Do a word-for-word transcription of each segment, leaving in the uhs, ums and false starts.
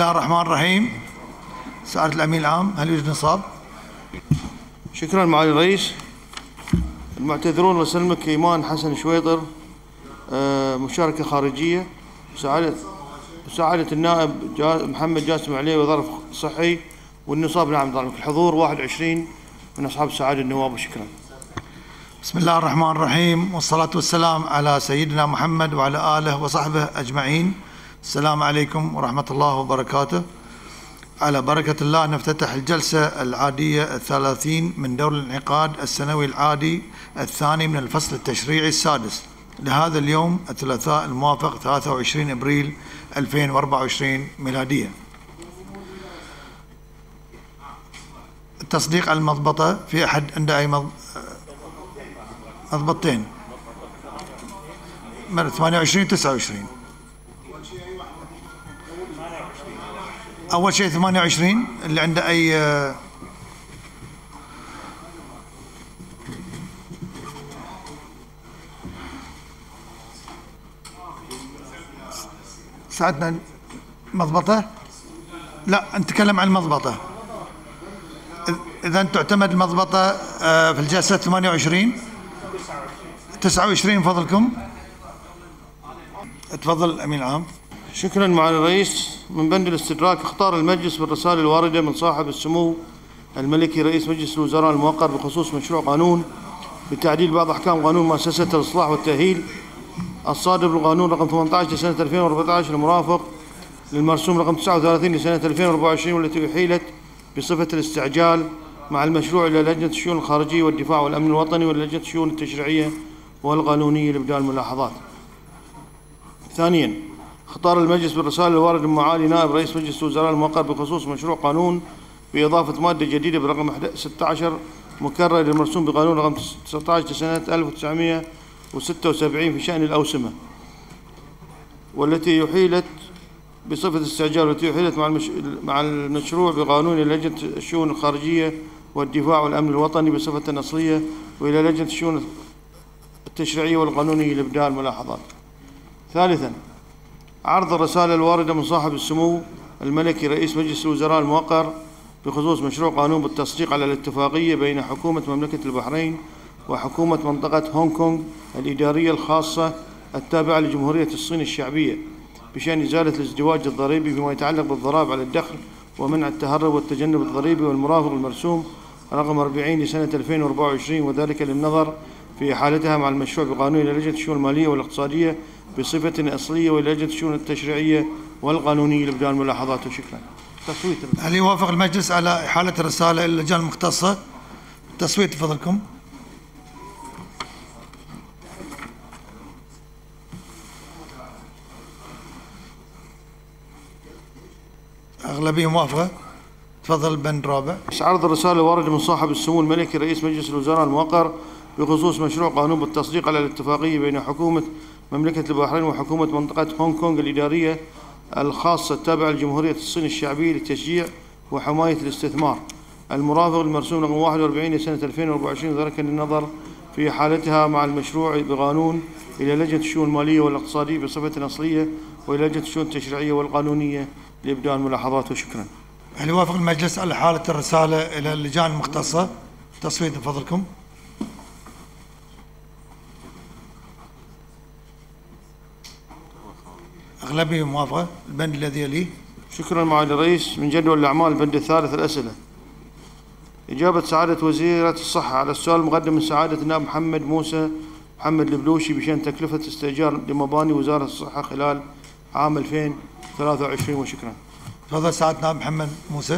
الله الرحمن الرحيم. سعادة الأمين العام، هل يوجد نصاب؟ شكرا معالي الرئيس. المعتذرون وسلمك إيمان حسن شويطر، مشاركة خارجية. سعادة سعادة النائب محمد جاسم عليه وظرف صحي. والنصاب نعم ظالمك. الحضور واحد وعشرين من أصحاب السعادة النواب. وشكرا. بسم الله الرحمن الرحيم، والصلاة والسلام على سيدنا محمد وعلى آله وصحبه أجمعين. السلام عليكم ورحمة الله وبركاته. على بركة الله نفتتح الجلسة العادية الثلاثين من دور الانعقاد السنوي العادي الثاني من الفصل التشريعي السادس لهذا اليوم الثلاثاء الموافق ثلاثة وعشرين أبريل ألفين وأربعة وعشرين ميلادية. التصديق على المضبطة، في أحد عنده أي مضبطتين؟ مرة ثمانية وعشرين تسعة وعشرين. أول شيء ثمانية وعشرين اللي عنده أي ساعتنا مضبطة؟ لا، نتكلم عن المضبطة. إذا تعتمد المضبطة في الجلسة ثمانية وعشرين تسعة وعشرين. فضلكم تفضل الأمين العام. شكرا معالي الرئيس. من بند الاستدراك، اختار المجلس بالرسالة الواردة من صاحب السمو الملكي رئيس مجلس الوزراء الموقر بخصوص مشروع قانون بتعديل بعض أحكام قانون مؤسسة الإصلاح والتأهيل الصادر بالقانون رقم ثمانية عشر لسنة ألفين وأربعة عشر المرافق للمرسوم رقم تسعة وثلاثين لسنة ألفين وأربعة وعشرين، والتي أحيلت بصفة الاستعجال مع المشروع إلى لجنة الشؤون الخارجية والدفاع والأمن الوطني ولجنة الشؤون التشريعية والقانونية لإبداء الملاحظات. ثانيا، اختار المجلس بالرسالة الواردة من معالي نائب رئيس مجلس الوزراء الموقر بخصوص مشروع قانون بإضافة مادة جديدة برقم ستة عشر مكرر للمرسوم بقانون رقم تسعة عشر لسنة ألف وتسعمائة وستة وسبعين في شأن الأوسمة، والتي يحيلت بصفة استعجال والتي يحيلت مع المش... مع المشروع بقانون إلى لجنة الشؤون الخارجية والدفاع والأمن الوطني بصفة أصلية وإلى لجنة الشؤون التشريعية والقانونية لإبداء الملاحظات. ثالثا، عرض الرسالة الواردة من صاحب السمو الملكي رئيس مجلس الوزراء الموقر بخصوص مشروع قانون بالتصديق على الاتفاقية بين حكومة مملكة البحرين وحكومة منطقة هونغ كونغ الإدارية الخاصة التابعة لجمهورية الصين الشعبية بشأن إزالة الازدواج الضريبي فيما يتعلق بالضرائب على الدخل ومنع التهرب والتجنب الضريبي والمرافق المرسوم رقم أربعين لسنة ألفين وأربعة وعشرين، وذلك للنظر في إحالتها مع المشروع بقانون إلى لجنة الشؤون المالية والاقتصادية بصفة أصلية وإلى لجنة الشؤون التشريعية والقانونية لإبداء الملاحظات. وشكرا. تصويت. هل يوافق المجلس على إحالة الرسالة إلى اللجان المختصة؟ تصويت تفضلكم. أغلبية موافقة. تفضل البند الرابع. عرض الرسالة الواردة من صاحب السمو الملكي رئيس مجلس الوزراء الموقر بخصوص مشروع قانون بالتصديق على الاتفاقية بين حكومة مملكة البحرين وحكومة منطقة هونغ كونغ الإدارية الخاصة التابعة لجمهورية الصين الشعبية لتشجيع وحماية الاستثمار المرافق للمرسوم رقم واحد وأربعين لسنة ألفين وأربعة وعشرين، وذلك للنظر في حالتها مع المشروع بقانون إلى لجنة الشؤون المالية والاقتصادية بصفة أصلية وإلى لجنة الشؤون التشريعية والقانونية لإبداء الملاحظات. وشكرا. هل يوافق المجلس على حالة الرسالة إلى اللجان المختصة؟ تصويت بفضلكم. أغلبية موافقة. البند الذي يليه. شكرا معالي الرئيس. من جدول الأعمال البند الثالث الأسئلة. إجابة سعادة وزيرة الصحة على السؤال المقدم من سعادة النائب محمد موسى محمد البلوشي بشأن تكلفة استئجار لمباني وزارة الصحة خلال عام ألفين وثلاثة وعشرين. وشكرا. تفضل سعادة النائب محمد موسى.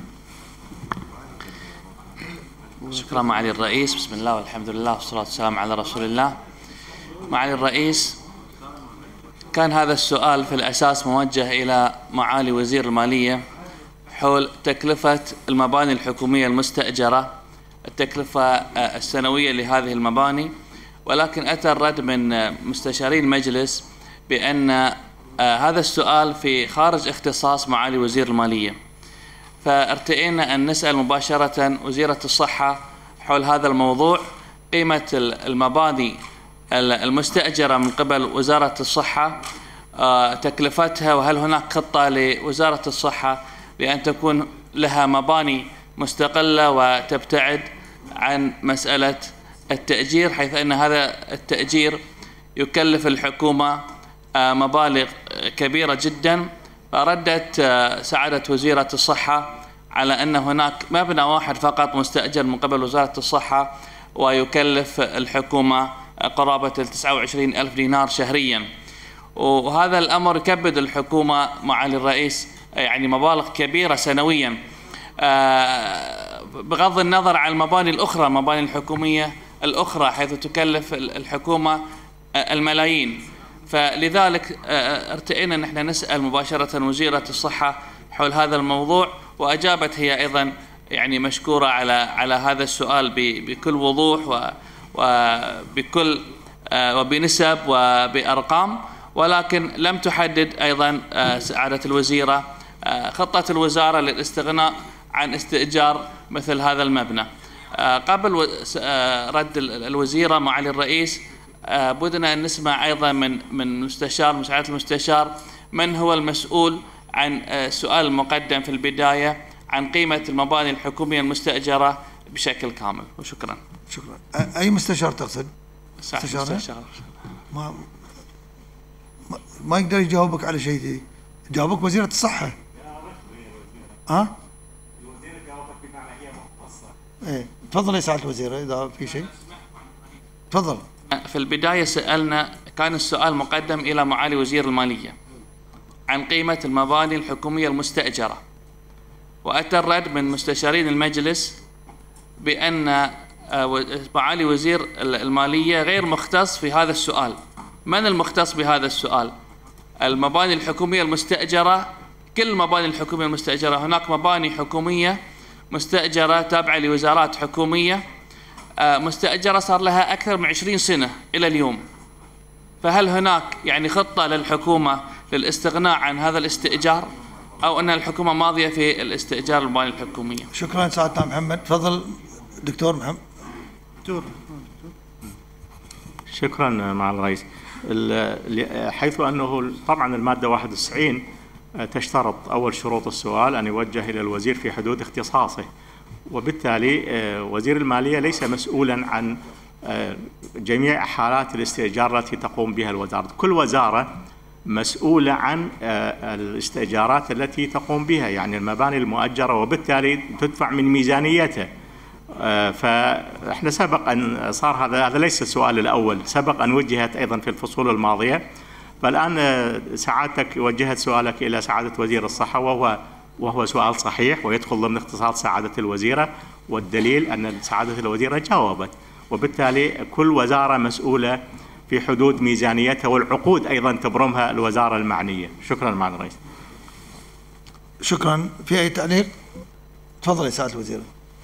شكرا معالي الرئيس. بسم الله والحمد لله والصلاة والسلام على رسول الله. معالي الرئيس، كان هذا السؤال في الأساس موجه إلى معالي وزير المالية حول تكلفة المباني الحكومية المستأجرة، التكلفة السنوية لهذه المباني، ولكن أتى الرد من مستشاري المجلس بأن هذا السؤال في خارج اختصاص معالي وزير المالية، فارتئينا أن نسأل مباشرة وزيرة الصحة حول هذا الموضوع. قيمة المباني المستأجرة من قبل وزارة الصحة تكلفتها، وهل هناك خطة لوزارة الصحة لأن تكون لها مباني مستقلة وتبتعد عن مسألة التأجير، حيث أن هذا التأجير يكلف الحكومة مبالغ كبيرة جدا. فردت سعادة وزيرة الصحة على أن هناك مبنى واحد فقط مستأجر من قبل وزارة الصحة ويكلف الحكومة قرابة تسعة وعشرين ألف دينار شهريا، وهذا الأمر يكبد الحكومة معالي الرئيس يعني مبالغ كبيرة سنويا، بغض النظر عن المباني الأخرى، المباني الحكومية الأخرى، حيث تكلف الحكومة الملايين. فلذلك ارتئينا نحن نسأل مباشرة وزيرة الصحة حول هذا الموضوع، وأجابت هي أيضا يعني مشكورة على على هذا السؤال بكل وضوح وبكل وبنسب وبأرقام، ولكن لم تحدد أيضا سعادة الوزيرة خطة الوزارة للاستغناء عن استئجار مثل هذا المبنى. قبل رد الوزيرة معالي الرئيس بدنا أن نسمع أيضا من من مستشار مساعدة المستشار من هو المسؤول عن السؤال المقدم في البداية عن قيمة المباني الحكومية المستأجرة بشكل كامل. وشكرا. شكرا. أي مستشار تقصد؟ مستشار. مستشار. ما ما يقدر يجاوبك على شيء دي. جاوبك وزيرة الصحة. ها؟ الوزيرة جاوبك بمعنى هي مختصة. ايه، تفضل يا سعادة الوزيرة إذا في شيء. تفضل. في البداية سألنا، كان السؤال مقدم إلى معالي وزير المالية عن قيمة المباني الحكومية المستأجرة، وأتى الرد من مستشارين المجلس بأن معالي وزير المالية غير مختص في هذا السؤال. من المختص بهذا السؤال؟ المباني الحكومية المستأجرة، كل المباني الحكومية المستأجرة. هناك مباني حكومية مستأجرة تابعة لوزارات حكومية مستأجرة صار لها أكثر من عشرين سنة إلى اليوم. فهل هناك يعني خطة للحكومة للاستغناء عن هذا الاستئجار، أو أن الحكومة ماضية في الاستئجار المباني الحكومية؟ شكرا سعادة محمد. تفضل دكتور محمد. دكتور. شكرا مع الرئيس. حيث أنه طبعا المادة واحد وتسعين تشترط أول شروط السؤال أن يوجه إلى الوزير في حدود اختصاصه، وبالتالي وزير المالية ليس مسؤولا عن جميع حالات الاستئجار التي تقوم بها الوزارة. كل وزارة مسؤولة عن الاستئجارات التي تقوم بها، يعني المباني المؤجرة، وبالتالي تدفع من ميزانيتها. فاحنا سبق أن صار هذا هذا ليس السؤال الأول، سبق أن وجهت أيضا في الفصول الماضية، فالآن سعادتك وجهت سؤالك إلى سعادة وزير الصحة، وهو وهو سؤال صحيح ويدخل ضمن اختصاص سعادة الوزيرة، والدليل أن سعادة الوزيرة جاوبت، وبالتالي كل وزارة مسؤولة في حدود ميزانيتها، والعقود أيضا تبرمها الوزارة المعنية. شكرا معالي الرئيس. شكرا. في أي تعليق؟ تفضل يا سعادة الوزيرة.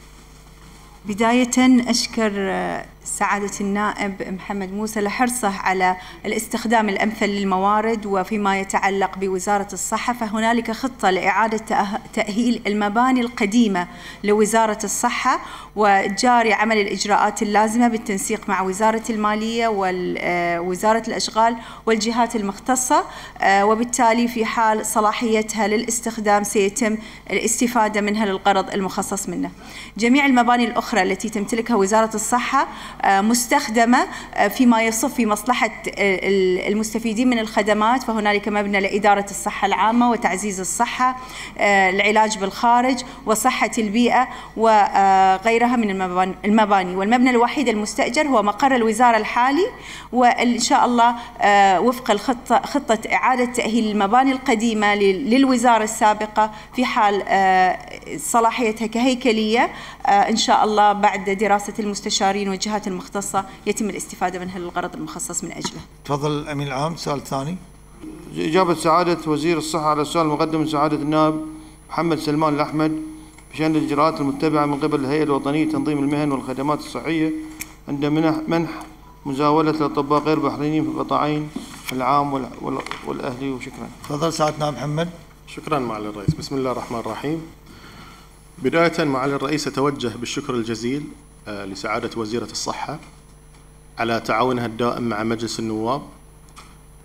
بداية أشكر سعادة النائب محمد موسى لحرصه على الاستخدام الأمثل للموارد، وفيما يتعلق بوزارة الصحة فهنالك خطة لإعادة تأهيل المباني القديمة لوزارة الصحة، وجاري عمل الإجراءات اللازمة بالتنسيق مع وزارة المالية ووزارة الأشغال والجهات المختصة، وبالتالي في حال صلاحيتها للاستخدام سيتم الاستفادة منها للغرض المخصص منه. جميع المباني الأخرى التي تمتلكها وزارة الصحة مستخدمة فيما يصف في مصلحة المستفيدين من الخدمات، فهنالك مبنى لإدارة الصحة العامة وتعزيز الصحة، العلاج بالخارج وصحة البيئة وغيرها من المباني. والمبنى الوحيد المستأجر هو مقر الوزارة الحالي، وإن شاء الله وفق الخطة خطة إعادة تأهيل المباني القديمة للوزارة السابقة في حال صلاحيتها كهيكلية، إن شاء الله بعد دراسة المستشارين والجهات المختصة يتم الاستفادة منها للغرض المخصص من أجله. تفضل الأمين العام. السؤال الثاني. إجابة سعادة وزير الصحة على السؤال المقدم من سعادة النائب محمد سلمان الأحمد بشأن الإجراءات المتبعة من قبل الهيئة الوطنية لتنظيم المهن والخدمات الصحية عند منح منح مزاولة الأطباء غير بحرينيين في القطاعين العام والأهلي. وشكرا. تفضل سعادة النائب محمد. شكرا معالي الرئيس. بسم الله الرحمن الرحيم. بداية معالي الرئيس أتوجه بالشكر الجزيل لسعادة وزيرة الصحة على تعاونها الدائم مع مجلس النواب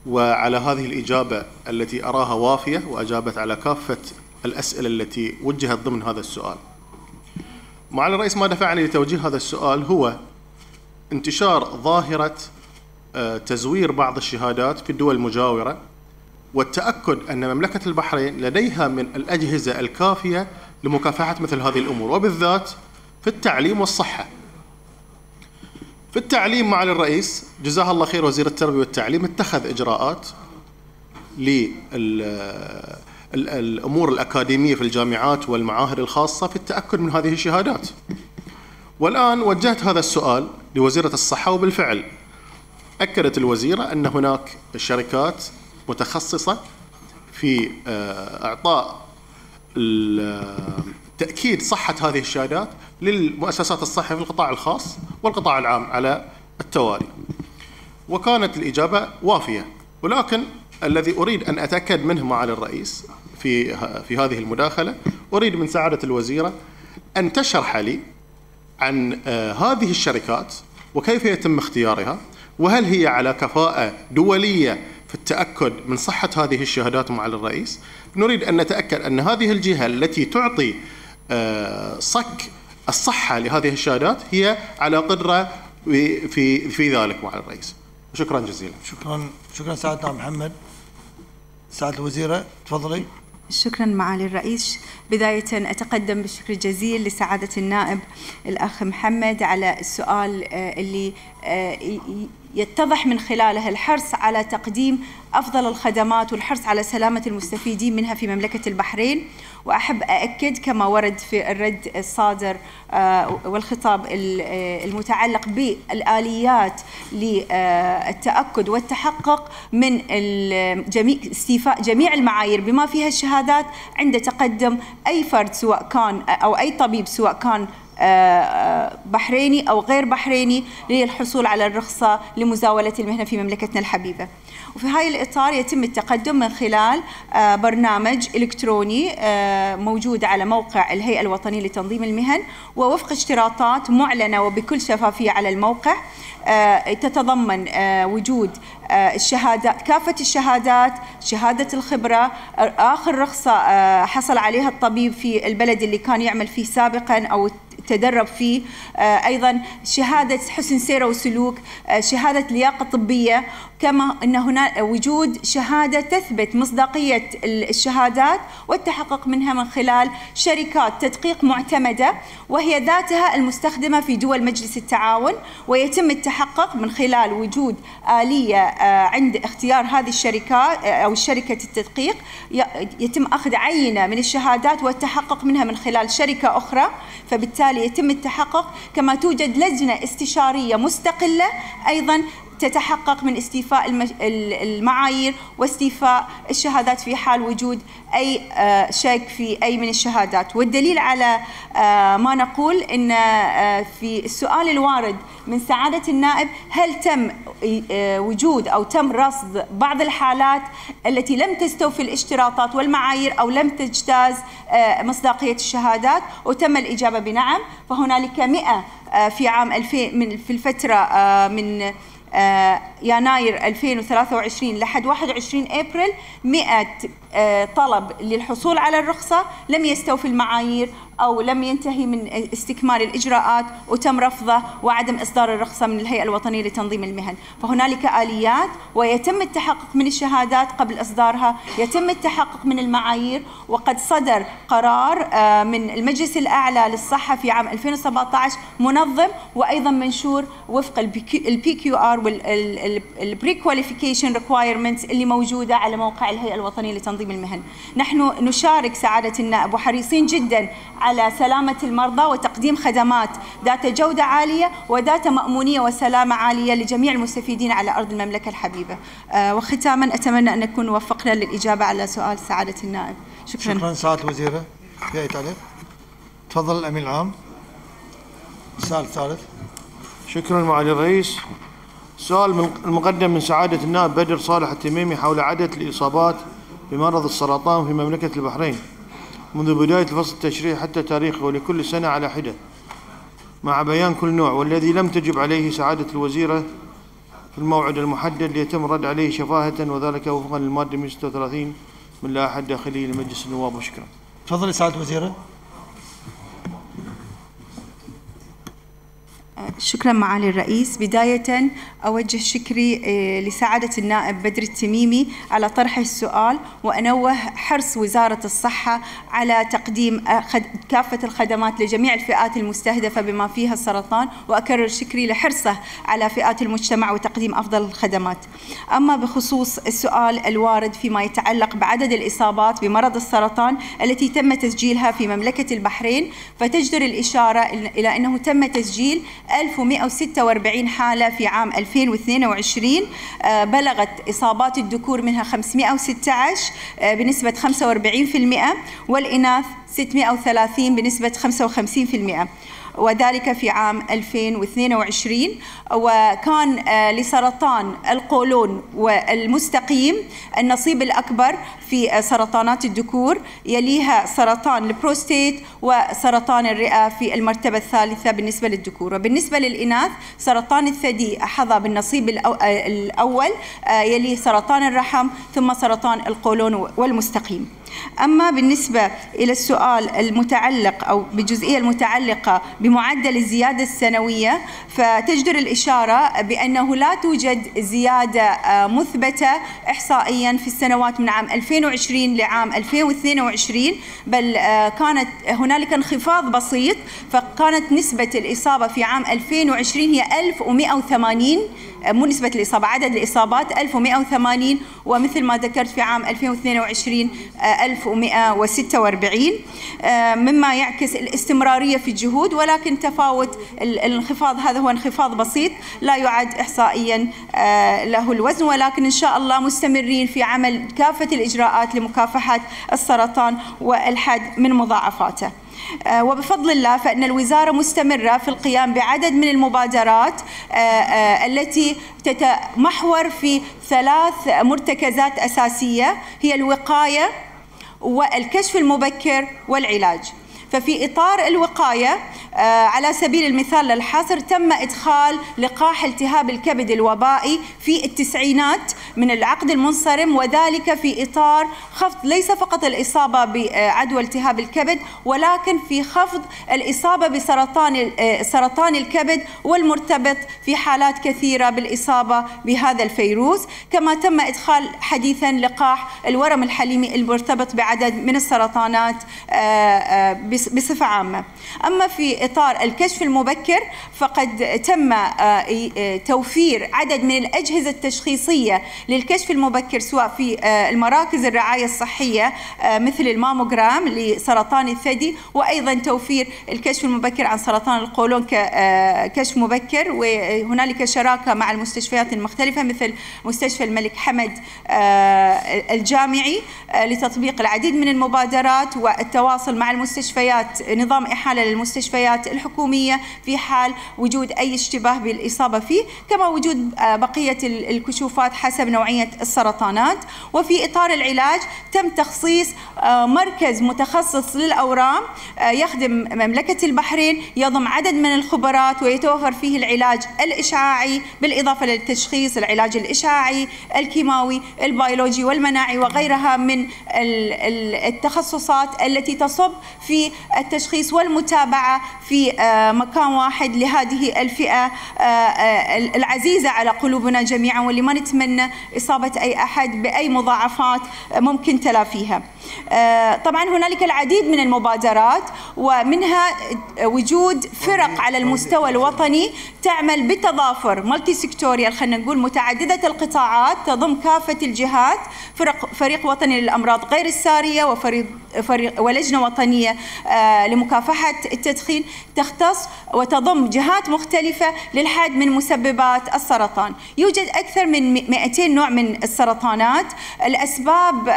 وعلى هذه الإجابة التي أراها وافية، وأجابت على كافة الأسئلة التي وجهت ضمن هذا السؤال. معالي الرئيس، ما دفعني لتوجيه هذا السؤال هو انتشار ظاهرة تزوير بعض الشهادات في الدول المجاورة، والتأكد أن مملكة البحرين لديها من الأجهزة الكافية لمكافحة مثل هذه الأمور، وبالذات في التعليم والصحة. في التعليم معالي الرئيس جزاه الله خير، وزير التربية والتعليم اتخذ إجراءات للأمور الأكاديمية في الجامعات والمعاهد الخاصة في التأكد من هذه الشهادات. والآن وجهت هذا السؤال لوزيرة الصحة، وبالفعل أكدت الوزيرة أن هناك شركات متخصصة في إعطاء تأكيد صحة هذه الشهادات للمؤسسات الصحية في القطاع الخاص والقطاع العام على التوالي. وكانت الإجابة وافية، ولكن الذي أريد أن أتأكد منه معالي الرئيس في في هذه المداخلة، أريد من سعادة الوزيرة أن تشرح لي عن هذه الشركات وكيف يتم اختيارها، وهل هي على كفاءة دولية في التأكد من صحة هذه الشهادات معالي الرئيس. نريد أن نتأكد أن هذه الجهة التي تعطي صك الصحة لهذه الشهادات هي على قدرة في في ذلك معالي الرئيس. شكرا جزيلا. شكرا شكرا سعادة محمد. سعادة الوزيرة تفضلي. شكرا معالي الرئيس. بداية أتقدم بالشكر الجزيل لسعادة النائب الأخ محمد على السؤال اللي يتضح من خلاله الحرص على تقديم أفضل الخدمات والحرص على سلامة المستفيدين منها في مملكة البحرين. وأحب أأكد كما ورد في الرد الصادر والخطاب المتعلق بالآليات للتأكد والتحقق من جميع جميع المعايير بما فيها الشهادات عند تقدم أي فرد سواء كان أو أي طبيب سواء كان بحريني أو غير بحريني للحصول على الرخصة لمزاولة المهنة في مملكتنا الحبيبة. وفي هاي الإطار يتم التقدم من خلال برنامج إلكتروني موجود على موقع الهيئة الوطنية لتنظيم المهن، ووفق اشتراطات معلنة وبكل شفافية على الموقع، تتضمن وجود الشهادات، كافة الشهادات، شهادة الخبرة، آخر رخصة حصل عليها الطبيب في البلد اللي كان يعمل فيه سابقا أو تدرب فيه، أيضا شهادة حسن سير وسلوك، شهادة لياقة طبية، كما أن هنا وجود شهادة تثبت مصداقية الشهادات والتحقق منها من خلال شركات تدقيق معتمدة وهي ذاتها المستخدمة في دول مجلس التعاون. ويتم التحقق من خلال وجود آلية عند اختيار هذه الشركات أو شركة التدقيق، يتم أخذ عينة من الشهادات والتحقق منها من خلال شركة أخرى، فبالتالي يتم التحقق. كما توجد لجنة استشارية مستقلة أيضا تتحقق من استيفاء المعايير واستيفاء الشهادات في حال وجود أي شك في أي من الشهادات. والدليل على ما نقول إن في السؤال الوارد من سعادة النائب، هل تم وجود أو تم رصد بعض الحالات التي لم تستوفي الاشتراطات والمعايير أو لم تجتاز مصداقية الشهادات؟ وتم الإجابة بنعم. فهنالك مئة في عام ألفين في الفترة من يناير ألفين وثلاثة وعشرين لحد واحد وعشرين أبريل مئة طلب للحصول على الرخصة لم يستوفي المعايير أو لم ينتهي من استكمال الإجراءات وتم رفضه وعدم إصدار الرخصة من الهيئة الوطنية لتنظيم المهن. فهنالك آليات ويتم التحقق من الشهادات قبل إصدارها، يتم التحقق من المعايير. وقد صدر قرار من المجلس الأعلى للصحة في عام ألفين وسبعة عشر منظم وأيضا منشور وفق البي كيو آر والبري كواليفيكيشن ريكوايرمنتس اللي موجودة على موقع الهيئة الوطنية لتنظيم المهن. نحن نشارك سعادة النائب وحريصين جدا على سلامة المرضى وتقديم خدمات ذات جودة عالية وذات مأمونية وسلامة عالية لجميع المستفيدين على أرض المملكة الحبيبة. آه وختاما أتمنى أن نكون وفقنا للإجابة على سؤال سعادة النائب. شكرا. شكرا سعادة الوزيرة. في أي تعليق؟ تفضل الأمين العام. السؤال الثالث. شكرا معالي الرئيس. سؤال المقدم من سعادة النائب بدر صالح التميمي حول عدد الإصابات بمرض السرطان في مملكة البحرين منذ بداية الفصل التشريعي حتى تاريخه ولكل سنة على حدة، مع بيان كل نوع، والذي لم تجب عليه سعادة الوزيرة في الموعد المحدد ليتم الرد عليه شفاهة، وذلك وفقا للمادة مئة وستة وثلاثين من اللائحة الداخلية لمجلس النواب. وشكرا. تفضل سعادة وزيرة. شكرا معالي الرئيس. بداية أوجه شكري لسعادة النائب بدر التميمي على طرح السؤال، وأنوه حرص وزارة الصحة على تقديم كافة الخدمات لجميع الفئات المستهدفة بما فيها السرطان، وأكرر شكري لحرصه على فئات المجتمع وتقديم أفضل الخدمات. أما بخصوص السؤال الوارد فيما يتعلق بعدد الإصابات بمرض السرطان التي تم تسجيلها في مملكة البحرين، فتجدر الإشارة إلى أنه تم تسجيل ألف ومئة وستة وأربعين حالة في عام ألفين واثنين وعشرين، بلغت إصابات الذكور منها خمسمئة وستة عشر بنسبة خمسة وأربعين بالمئة، والإناث ستمئة وثلاثين بنسبة خمسة وخمسين بالمئة، وذلك في عام ألفين واثنين وعشرين. وكان لسرطان القولون والمستقيم النصيب الأكبر في سرطانات الذكور، يليها سرطان البروستيت وسرطان الرئة في المرتبة الثالثة بالنسبة للذكور. وبالنسبة للإناث سرطان الثدي حظى بالنصيب الأول، يليه سرطان الرحم، ثم سرطان القولون والمستقيم. أما بالنسبة إلى السؤال المتعلق أو بالجزئية المتعلقة بمعدل الزيادة السنوية، فتجدر الإشارة بأنه لا توجد زيادة مثبتة إحصائيا في السنوات من عام ألفين وعشرين لعام ألفين واثنين وعشرين، بل كانت هنالك انخفاض بسيط، فكانت نسبة الإصابة في عام ألفين وعشرين هي ألف ومئة وثمانين، مو نسبة الإصابة، عدد الإصابات ألف ومئة وثمانين، ومثل ما ذكرت في عام ألفين واثنين وعشرين ألف ومئة وستة وأربعين، مما يعكس الاستمرارية في الجهود، ولكن تفاوت الانخفاض هذا هو انخفاض بسيط لا يعد إحصائيا له الوزن، ولكن إن شاء الله مستمرين في عمل كافة الإجراءات لمكافحة السرطان والحد من مضاعفاته. وبفضل الله فإن الوزارة مستمرة في القيام بعدد من المبادرات التي تتمحور في ثلاث مرتكزات أساسية، هي الوقاية والكشف المبكر والعلاج. ففي إطار الوقاية على سبيل المثال للحصر تم إدخال لقاح التهاب الكبد الوبائي في التسعينات من العقد المنصرم، وذلك في إطار خفض ليس فقط الإصابة بعدوى التهاب الكبد، ولكن في خفض الإصابة بسرطان سرطان الكبد والمرتبط في حالات كثيرة بالإصابة بهذا الفيروس. كما تم إدخال حديثا لقاح الورم الحليمي المرتبط بعدد من السرطانات بصفة عامة. أما في إطار الكشف المبكر فقد تم توفير عدد من الأجهزة التشخيصية للكشف المبكر سواء في المراكز الرعاية الصحية مثل الماموغرام لسرطان الثدي، وأيضا توفير الكشف المبكر عن سرطان القولون ككشف مبكر، وهنالك شراكة مع المستشفيات المختلفة مثل مستشفى الملك حمد الجامعي لتطبيق العديد من المبادرات والتواصل مع المستشفيات، نظام إحالة للمستشفيات الحكومية في حال وجود أي اشتباه بالإصابة فيه، كما وجود بقية الكشوفات حسب نوعية السرطانات. وفي إطار العلاج تم تخصيص مركز متخصص للأورام يخدم مملكة البحرين، يضم عدد من الخبرات ويتوفر فيه العلاج الإشعاعي بالإضافة للتشخيص، العلاج الإشعاعي، الكيماوي، البيولوجي والمناعي وغيرها من التخصصات التي تصب في التشخيص والمتابعة في مكان واحد لهذه الفئة العزيزة على قلوبنا جميعا، واللي ما نتمنى إصابة أي أحد بأي مضاعفات ممكن تلافيها. طبعا هنالك العديد من المبادرات، ومنها وجود فرق على المستوى الوطني تعمل بتضافر مالتي سيكتوريال، خلينا نقول متعددة القطاعات، تضم كافة الجهات، فرق فريق وطني للأمراض غير السارية وفريق فريق ولجنة وطنية لمكافحة التدخين، تختص وتضم جهات مختلفة للحد من مسببات السرطان. يوجد أكثر من مئتين نوع من السرطانات، الأسباب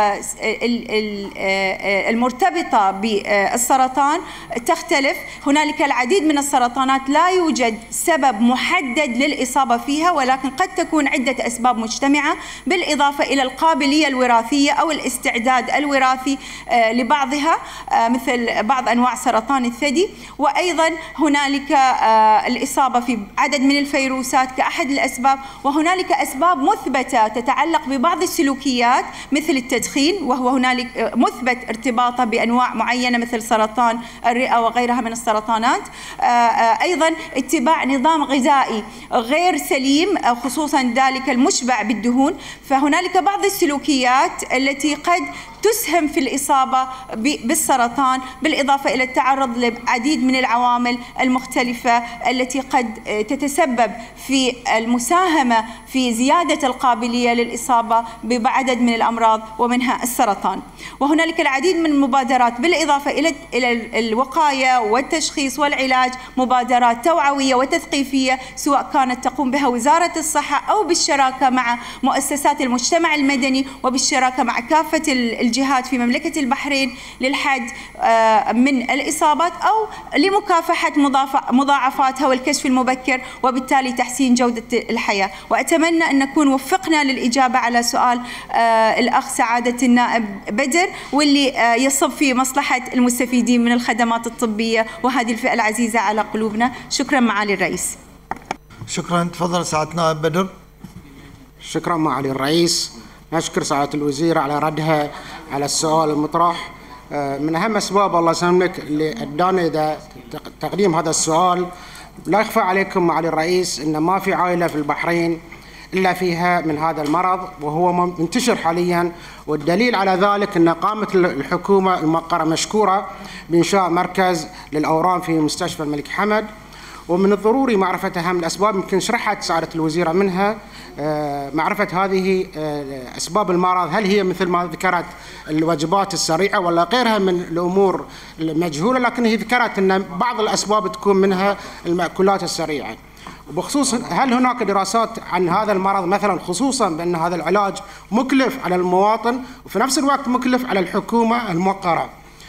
المرتبطة بالسرطان تختلف، هنالك العديد من السرطانات لا يوجد سبب محدد للإصابة فيها، ولكن قد تكون عدة أسباب مجتمعة، بالإضافة إلى القابلية الوراثية أو الاستعداد الوراثي لبعضها مثل بعض أنواع سرطان الثدي. وأيضا هنالك الإصابة في عدد من الفيروسات كأحد الأسباب، وهنالك أسباب مثبتة تتعلق ببعض السلوكيات مثل التدخين، وهو هنالك مثبت ارتباطه بأنواع معينة مثل سرطان الرئة وغيرها من السرطانات. أيضا اتباع نظام غذائي غير سليم خصوصا ذلك المشبع بالدهون، فهنالك بعض السلوكيات التي قد تسهم في الإصابة بالسرطان، بالإضافة إلى التعرض لعديد من العوامل المختلفة التي قد تتسبب في المساهمة في زيادة القابلية للإصابة بعدد من الأمراض ومنها السرطان. وهنالك العديد من المبادرات بالإضافة إلى إلى الوقاية والتشخيص والعلاج، مبادرات توعوية وتثقيفية سواء كانت تقوم بها وزارة الصحة أو بالشراكة مع مؤسسات المجتمع المدني وبالشراكة مع كافة الجهات في مملكة البحرين للحد من الإصابات أو لمكافحة مضاعفاتها والكشف المبكر وبالتالي تحسين جودة الحياة. وأتمنى أن نكون وفقنا للإجابة على سؤال الأخ سعادة النائب بدر، واللي يصب في مصلحة المستفيدين من الخدمات الطبية وهذه الفئة العزيزة على قلوبنا. شكرا معالي الرئيس. شكرا. تفضل سعادة النائب بدر. شكرا معالي الرئيس. نشكر سعادة الوزير على ردها على السؤال المطرح. من أهم أسباب الله يسلمك اللي أدانا إذا تقديم هذا السؤال، لا يخفى عليكم معالي الرئيس أن ما في عائلة في البحرين إلا فيها من هذا المرض، وهو منتشر حاليا، والدليل على ذلك أن قامت الحكومة الموقرة مشكورة بإنشاء مركز للأورام في مستشفى الملك حمد. ومن الضروري معرفة أهم الأسباب، يمكن شرحت سعادة الوزيرة منها، معرفة هذه أسباب المرض، هل هي مثل ما ذكرت الوجبات السريعة ولا غيرها من الأمور المجهولة، لكن هي ذكرت أن بعض الأسباب تكون منها المأكولات السريعة. وبخصوص هل هناك دراسات عن هذا المرض مثلا، خصوصا بأن هذا العلاج مكلف على المواطن وفي نفس الوقت مكلف على الحكومة الموقرة.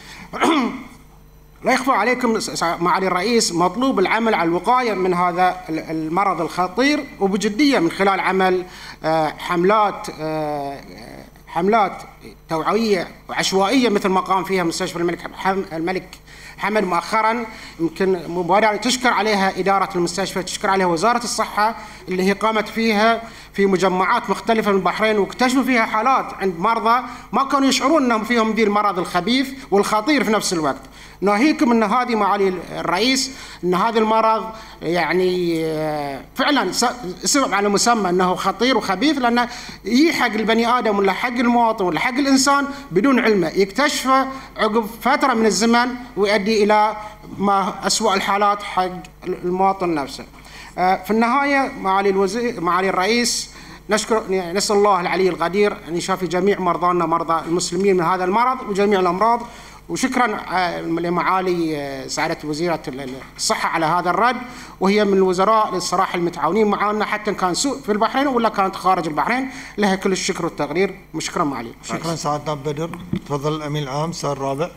لا يخفى عليكم معالي الرئيس مطلوب العمل على الوقاية من هذا المرض الخطير وبجدية من خلال عمل حملات حملات توعوية وعشوائية مثل ما قام فيها مستشفى الملك الملك حمد مؤخرا. يمكن مبادرة تشكر عليها إدارة المستشفى، تشكر عليها وزارة الصحة اللي هي قامت فيها في مجمعات مختلفة من البحرين، واكتشفوا فيها حالات عند مرضى ما كانوا يشعرون أنهم فيهم ذي المرض الخبيث والخطير في نفس الوقت. ناهيكم أن هذه معالي الرئيس أن هذا المرض يعني فعلا اسم على مسمى أنه خطير وخبيث، لأنه يحق البني آدم ولا حق المواطن ولا حق الإنسان بدون علمه، يكتشفه عقب فترة من الزمن ويؤدي إلى ما أسوأ الحالات حق المواطن نفسه. في النهاية معالي الوزير معالي الرئيس نشكر نسأل الله العلي القدير أن يشافي جميع مرضانا مرضى المسلمين من هذا المرض وجميع الأمراض. وشكرا لمعالي سعادة وزيرة الصحة على هذا الرد، وهي من الوزراء للصراحة المتعاونين معنا حتى كان سوء في البحرين ولا كانت خارج البحرين، لها كل الشكر والتقدير. وشكرا معالي. شكرا سعادة بدر. تفضل الأمين العام السؤال الرابع.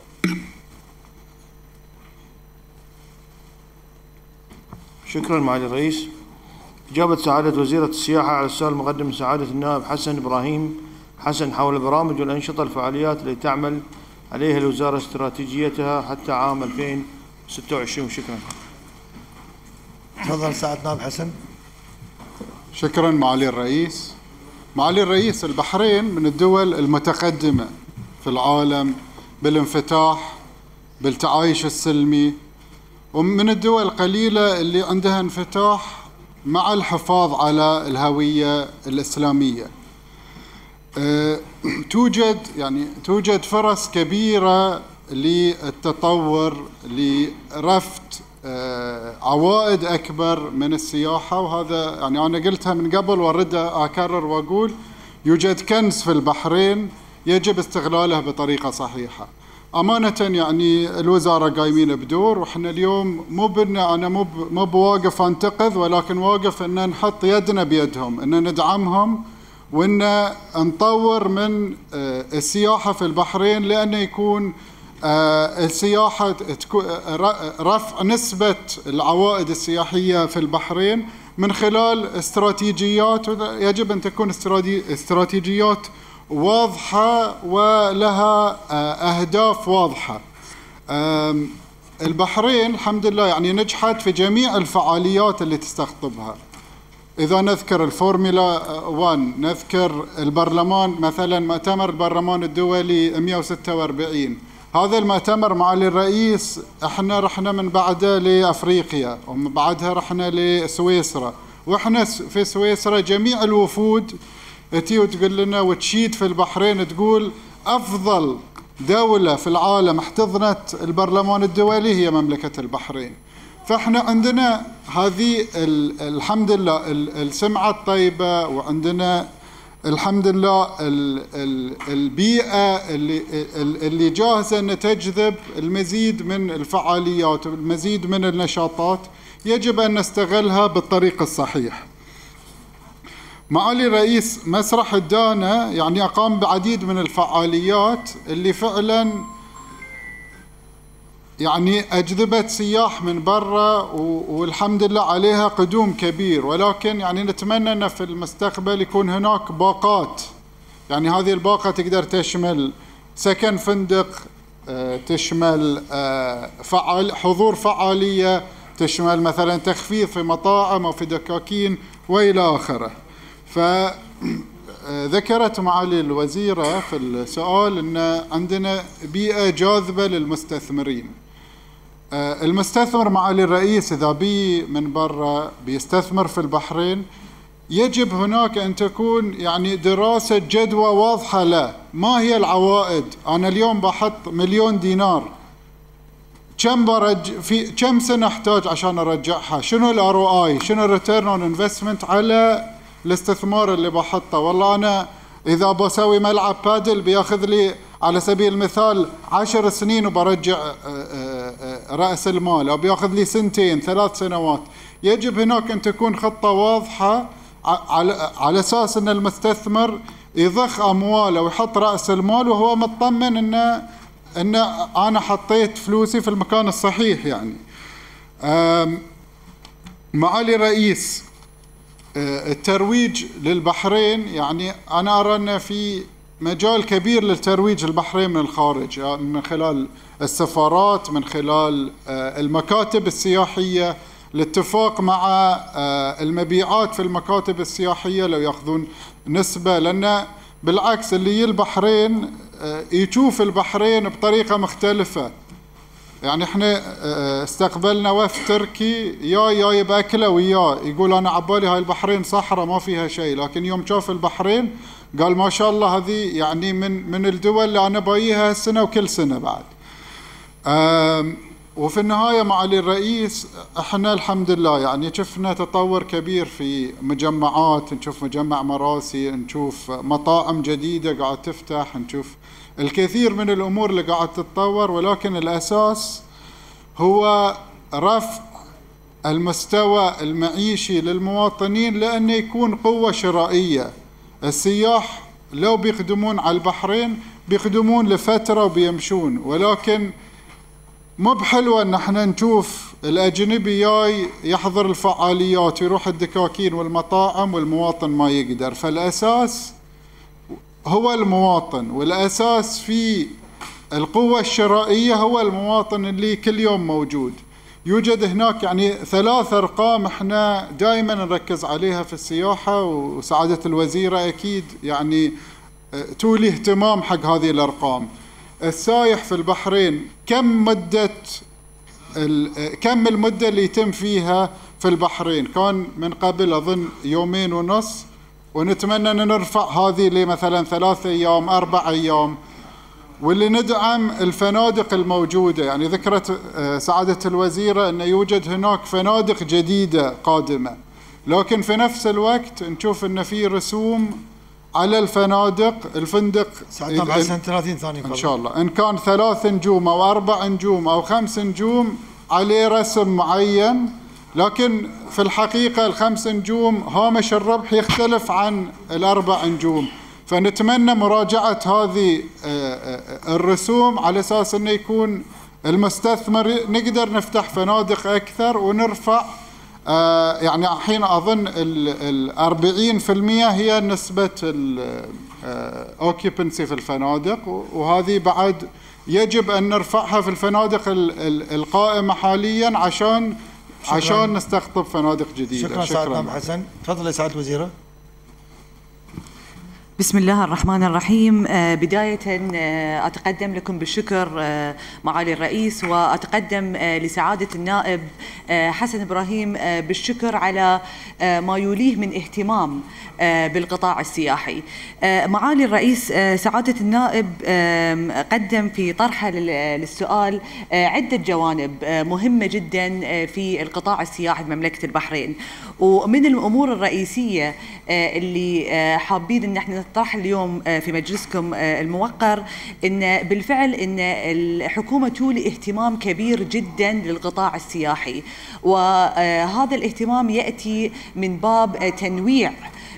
شكرا معالي الرئيس. إجابة سعادة وزيرة السياحة على السؤال المقدم من سعادة النائب حسن إبراهيم حسن حول البرامج والأنشطة الفعاليات التي تعمل عليها الوزارة استراتيجيتها حتى عام ألفين وستة وعشرين. شكرا. تفضل سعادة النائب حسن. شكرا معالي الرئيس. معالي الرئيس، البحرين من الدول المتقدمة في العالم بالانفتاح بالتعايش السلمي، ومن الدول القليلة اللي عندها انفتاح مع الحفاظ على الهوية الإسلامية. أه توجد يعني توجد فرص كبيرة للتطور لرفع أه عوائد أكبر من السياحة، وهذا يعني أنا قلتها من قبل وأرد أكرر وأقول يوجد كنز في البحرين يجب استغلاله بطريقة صحيحة. أمانة يعني الوزارة قايمين بدور، وإحنا اليوم مو بنا أنا مو مو بواقف أنتقذ، ولكن واقف إن نحط يدنا بيدهم، إن ندعمهم وإن نطور من السياحة في البحرين، لأنه يكون السياحة رفع نسبة العوائد السياحية في البحرين من خلال استراتيجيات، يجب أن تكون استراتيجيات واضحة ولها أهداف واضحة. البحرين الحمد لله يعني نجحت في جميع الفعاليات اللي تستقطبها. إذا نذكر الفورمولا واحد، نذكر البرلمان مثلا، مؤتمر البرلمان الدولي مئة وستة وأربعين، هذا المؤتمر معالي الرئيس احنا رحنا من بعده لأفريقيا، ومن بعدها رحنا لسويسرا، واحنا في سويسرا جميع الوفود تي وتقول لنا وتشيد في البحرين، تقول أفضل دولة في العالم احتضنت البرلمان الدولي هي مملكة البحرين. فاحنا عندنا هذه الحمد لله السمعة الطيبة، وعندنا الحمد لله البيئة اللي اللي جاهزة أن تجذب المزيد من الفعاليات والمزيد من النشاطات، يجب أن نستغلها بالطريق الصحيح. معالي الرئيس مسرح الدانا يعني أقام بعديد من الفعاليات اللي فعلا يعني أجذبت سياح من برا، والحمد لله عليها قدوم كبير، ولكن يعني نتمنى أن في المستقبل يكون هناك باقات، يعني هذه الباقة تقدر تشمل سكن فندق، تشمل فعال حضور فعالية، تشمل مثلا تخفيض في مطاعم أو في دكاكين وإلى آخره. فذكرت معالي الوزيرة في السؤال أن عندنا بيئة جاذبة للمستثمرين. المستثمر معالي الرئيس إذا بي من برا بيستثمر في البحرين، يجب هناك أن تكون يعني دراسة جدوى واضحة له، ما هي العوائد؟ أنا اليوم بحط مليون دينار، كم برج في كم سنة أحتاج عشان أرجعها؟ شنو الار او اي؟ شنو الريتيرن اون انفستمنت على الاستثمار اللي بحطه؟ والله أنا إذا بسوي ملعب بادل بياخذ لي على سبيل المثال عشر سنين وبرجع رأس المال، أو بياخذ لي سنتين ثلاث سنوات. يجب هناك أن تكون خطة واضحة على على أساس أن المستثمر يضخ أمواله ويحط رأس المال وهو مطمن أن أن أنا حطيت فلوسي في المكان الصحيح. يعني معالي الرئيس، الترويج للبحرين يعني أنا أرى أن في مجال كبير للترويج البحرين من الخارج، من خلال السفارات، من خلال المكاتب السياحية، الاتفاق مع المبيعات في المكاتب السياحية لو يأخذون نسبة، لأن بالعكس اللي يجي البحرين يشوف البحرين بطريقة مختلفة. يعني احنا استقبلنا وفد تركي يا جاي باكله وياه، يقول انا عبالي هاي البحرين صحراء ما فيها شيء، لكن يوم شاف البحرين قال ما شاء الله هذه يعني من من الدول اللي انا بايها هالسنه وكل سنه بعد. وفي النهايه معالي الرئيس احنا الحمد لله يعني شفنا تطور كبير في مجمعات، نشوف مجمع مراسي، نشوف مطاعم جديده قاعد تفتح، نشوف الكثير من الأمور اللي قاعد تتطور، ولكن الأساس هو رفع المستوى المعيشي للمواطنين، لأنه يكون قوة شرائية. السياح لو بيخدمون على البحرين بيخدمون لفترة وبيمشون، ولكن مو بحلوة ان احنا نشوف الأجنبي جاي يحضر الفعاليات ويروح الدكاكين والمطاعم والمواطن ما يقدر. فالأساس هو المواطن، والأساس في القوة الشرائية هو المواطن اللي كل يوم موجود. يوجد هناك يعني ثلاث أرقام احنا دائما نركز عليها في السياحة، وسعادة الوزيرة أكيد يعني تولي اهتمام حق هذه الأرقام. السايح في البحرين كم مدة كم المدة اللي يتم فيها في البحرين؟ كان من قبل أظن يومين ونص، ونتمنى أن نرفع هذه لمثلا ثلاثة أيام أربع أيام، واللي ندعم الفنادق الموجودة. يعني ذكرت سعادة الوزيرة أن يوجد هناك فنادق جديدة قادمة، لكن في نفس الوقت نشوف أن في رسوم على الفنادق. الفندق ساعتها بعد سنة ثلاثين ثانية إن شاء الله، إن كان ثلاث نجوم أو أربع نجوم أو خمس نجوم عليه رسم معين، لكن في الحقيقة الخمس نجوم هامش الربح يختلف عن الأربع نجوم. فنتمنى مراجعة هذه الرسوم على أساس أنه يكون المستثمر نقدر نفتح فنادق أكثر ونرفع. يعني الحين أظن الأربعين في المية هي نسبة اوكيبنسي في الفنادق، وهذه بعد يجب ان نرفعها في الفنادق القائمه حاليا عشان شكراً. عشان نستقطب فنادق جديده. شكرا, شكرا سعادة نائب حسن. تفضل يا سعادة الوزيرة. بسم الله الرحمن الرحيم. بداية أتقدم لكم بالشكر معالي الرئيس، وأتقدم لسعادة النائب حسن إبراهيم بالشكر على ما يوليه من اهتمام بالقطاع السياحي. معالي الرئيس، سعادة النائب قدم في طرحه للسؤال عدة جوانب مهمة جدا في القطاع السياحي بمملكة البحرين، ومن الأمور الرئيسية اللي حابين ان احنا نطرح اليوم في مجلسكم الموقر ان بالفعل ان الحكومة تولي اهتمام كبير جدا للقطاع السياحي، وهذا الاهتمام يأتي من باب تنويع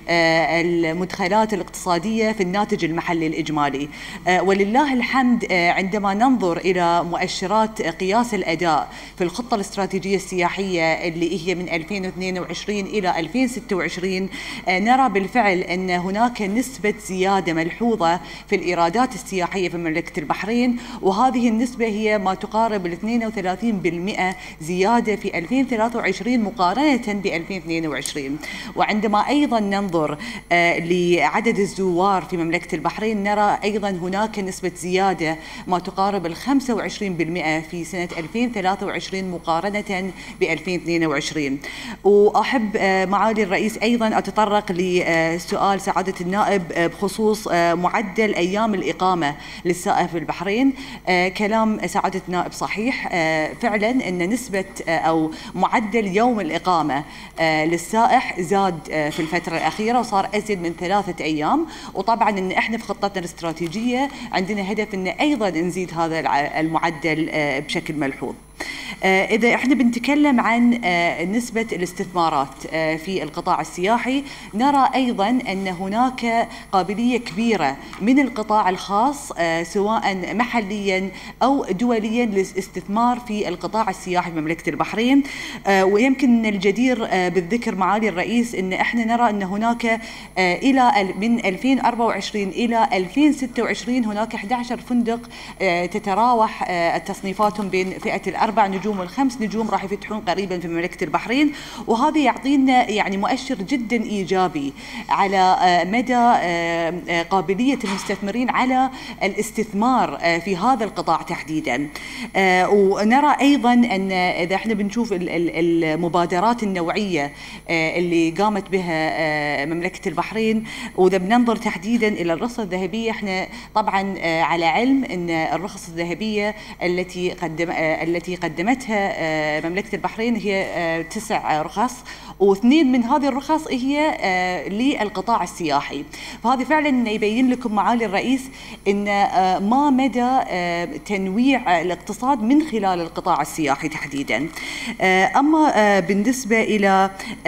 المدخلات الاقتصادية في الناتج المحلي الإجمالي. ولله الحمد عندما ننظر إلى مؤشرات قياس الأداء في الخطة الاستراتيجية السياحية اللي هي من ألفين واثنين وعشرين إلى ألفين وستة وعشرين، نرى بالفعل أن هناك نسبة زيادة ملحوظة في الإيرادات السياحية في مملكة البحرين، وهذه النسبة هي ما تقارب ال اثنين وثلاثين بالمئة زيادة في ألفين وثلاثة وعشرين مقارنة ب ألفين واثنين وعشرين. وعندما أيضا ننظر لعدد الزوار في مملكة البحرين نرى أيضا هناك نسبة زيادة ما تقارب ال خمسة وعشرين بالمئة في سنة ألفين وثلاثة وعشرين مقارنة ب ألفين واثنين وعشرين. وأحب معالي الرئيس أيضا أتطرق لسؤال سعادة النائب بخصوص معدل أيام الإقامة للسائح في البحرين. كلام سعادة النائب صحيح، فعلا أن نسبة أو معدل يوم الإقامة للسائح زاد في الفترة الأخيرة وصار أزيد من ثلاثة أيام، وطبعا أن إحنا في خطتنا الاستراتيجية عندنا هدف أن أيضا نزيد هذا المعدل بشكل ملحوظ. إذا إحنا بنتكلم عن نسبة الاستثمارات في القطاع السياحي، نرى أيضا أن هناك قابلية كبيرة من القطاع الخاص سواء محليا أو دوليا للاستثمار في القطاع السياحي في مملكة البحرين. ويمكن الجدير بالذكر معالي الرئيس أن إحنا نرى أن هناك إلى من ألفين وأربعة وعشرين إلى ألفين وستة وعشرين هناك أحد عشر فندق تتراوح تصنيفاتهم بين فئة الأربع نجوم والخمس نجوم راح يفتحون قريبا في مملكة البحرين، وهذا يعطينا يعني مؤشر جدا إيجابي على مدى قابلية المستثمرين على الاستثمار في هذا القطاع تحديدا. ونرى أيضا أن إذا احنا بنشوف المبادرات النوعية اللي قامت بها مملكة البحرين، وإذا بننظر تحديدا إلى الرخصة الذهبية، احنا طبعا على علم أن الرخص الذهبية التي قدم التي قدمتها مملكة البحرين هي تسع رخص، واثنين من هذه الرخص هي للقطاع السياحي. فهذه فعلا يبين لكم معالي الرئيس ان ما مدى تنويع الاقتصاد من خلال القطاع السياحي تحديدا. اما بالنسبه الى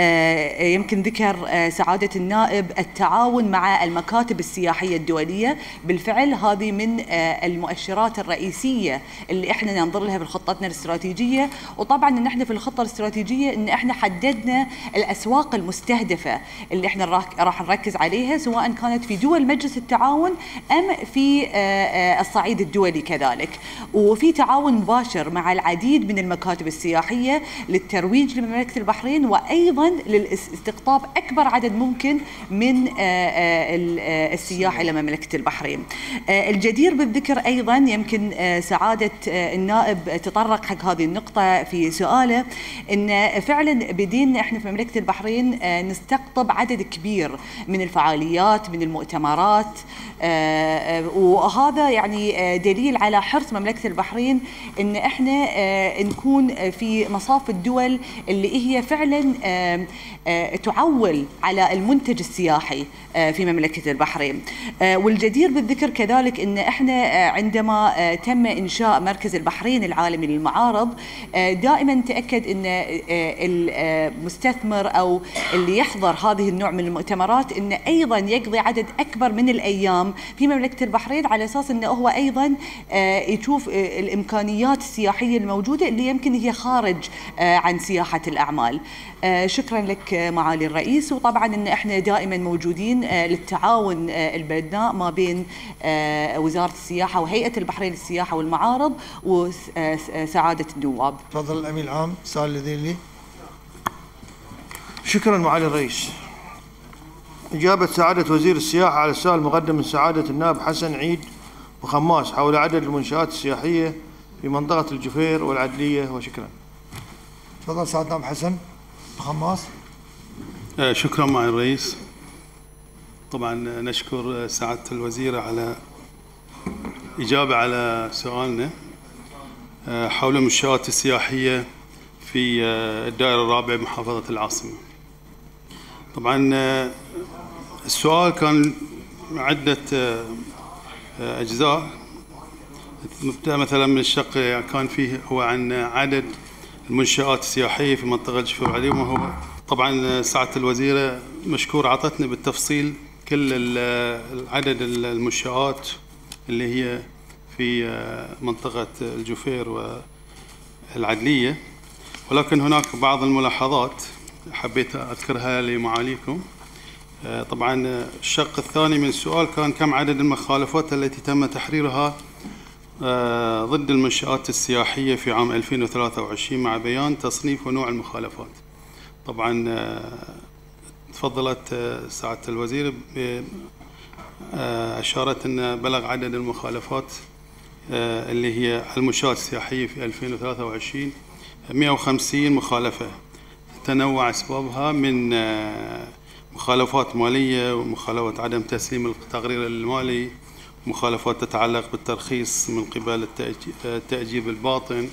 يمكن ذكر سعاده النائب التعاون مع المكاتب السياحيه الدوليه، بالفعل هذه من المؤشرات الرئيسيه اللي احنا ننظر لها في خطتنا الاستراتيجيه. وطبعا ان احنا في الخطه الاستراتيجيه ان احنا حددنا الاسواق المستهدفه اللي احنا راح نركز عليها، سواء كانت في دول مجلس التعاون ام في الصعيد الدولي كذلك. وفي تعاون مباشر مع العديد من المكاتب السياحيه للترويج لمملكه البحرين، وايضا للاستقطاب اكبر عدد ممكن من السياح الى مملكه البحرين. الجدير بالذكر ايضا يمكن سعاده النائب تطرق حق هذه النقطه في سؤاله، ان فعلا بدينا احنا في مملكه البحرين نستقطب عدد كبير من الفعاليات من المؤتمرات، وهذا يعني دليل على حرص مملكه البحرين ان احنا نكون في مصاف الدول اللي هي فعلا تعول على المنتج السياحي في مملكه البحرين. والجدير بالذكر كذلك ان احنا عندما تم انشاء مركز البحرين العالمي للمعارض، دائما تاكد ان المستثمر المستثمر أو اللي يحضر هذه النوع من المؤتمرات إنه أيضا يقضي عدد أكبر من الأيام في مملكة البحرين، على أساس إنه هو أيضا يشوف الإمكانيات السياحية الموجودة اللي يمكن هي خارج عن سياحة الأعمال. شكرا لك معالي الرئيس، وطبعا إن إحنا دائما موجودين للتعاون البناء ما بين وزارة السياحة وهيئة البحرين للسياحة والمعارض وسعادة النواب. تفضل الأمين العام سال الذيلي. شكرا معالي الرئيس. إجابة سعادة وزير السياحة على السؤال المقدم من سعادة النائب حسن عيد وخماس حول عدد المنشآت السياحية في منطقة الجفير والعدلية، وشكرا. تفضل سعادة النائب حسن خماس. شكرا معالي الرئيس. طبعا نشكر سعادة الوزير على إجابة على سؤالنا حول المنشآت السياحية في الدائرة الرابعة بمحافظة العاصمة. طبعا السؤال كان عدة أجزاء، مثلا من الشق كان فيه هو عن عدد المنشآت السياحية في منطقة الجفير والعدلية، وهو طبعا سعادة الوزيرة مشكور عطتنا بالتفصيل كل عدد المنشآت اللي هي في منطقة الجفير والعدلية، ولكن هناك بعض الملاحظات حبيت أذكرها لمعاليكم. طبعا الشق الثاني من السؤال كان كم عدد المخالفات التي تم تحريرها ضد المنشآت السياحية في عام ألفين وثلاثة وعشرين مع بيان تصنيف ونوع المخالفات. طبعا تفضلت سعادة الوزير أشارت أن بلغ عدد المخالفات اللي هي المنشآت السياحية في ألفين وثلاثة وعشرين مئة وخمسين مخالفة، تنوع أسبابها من مخالفات مالية ومخالفات عدم تسليم التقرير المالي، مخالفات تتعلق بالترخيص من قبل التأجيب الباطن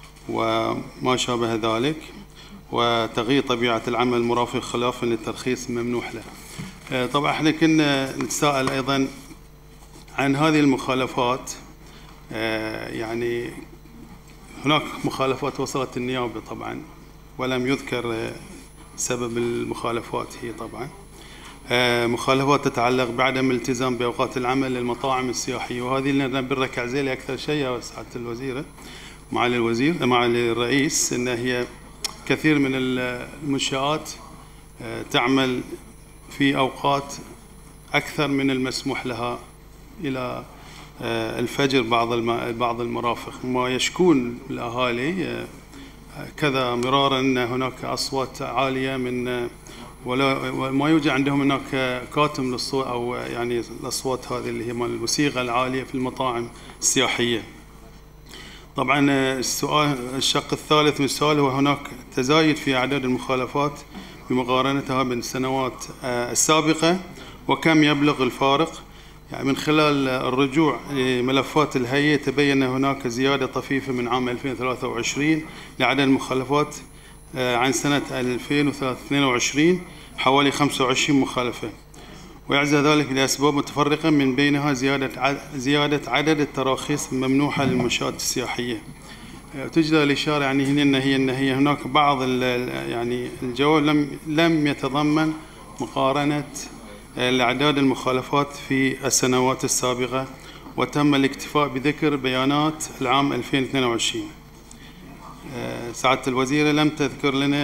وما شابه ذلك، وتغيير طبيعة العمل المرافق خلافا للترخيص الممنوح له. طبعا احنا كنا نتساءل أيضا عن هذه المخالفات، يعني هناك مخالفات وصلت النيابة طبعا ولم يذكر سبب المخالفات هي طبعا مخالفات تتعلق بعدم الالتزام بأوقات العمل للمطاعم السياحية، وهذه اللي بنركز عليها أكثر شيء يا سعادة الوزيرة معالي الوزير معالي الرئيس، أن هي كثير من المنشآت تعمل في أوقات أكثر من المسموح لها إلى الفجر بعض بعض المرافق، ما يشكون الأهالي كذا مرارا أن هناك أصوات عالية من ولا ما يوجد عندهم هناك كاتم للصوت أو يعني الأصوات هذه اللي هي مال الموسيقى العالية في المطاعم السياحية. طبعا السؤال الشق الثالث من السؤال هو هناك تزايد في أعداد المخالفات بمقارنتها بالسنوات السابقة، وكم يبلغ الفارق؟ يعني من خلال الرجوع لملفات الهيئة تبين هناك زيادة طفيفة من عام ألفين وثلاثة وعشرين لعدد المخالفات عن سنة ألفين واثنين وعشرين حوالي خمسة وعشرين مخالفة، ويعزى ذلك لأسباب متفرقة من بينها زيادة زيادة عدد التراخيص الممنوحة للمنشآت السياحية. تجدى الإشارة يعني هنا أن هي أن هي هناك بعض يعني الجواب لم لم يتضمن مقارنة الأعداد المخالفات في السنوات السابقة، وتم الاكتفاء بذكر بيانات العام ألفين واثنين وعشرين. سعادة الوزيرة لم تذكر لنا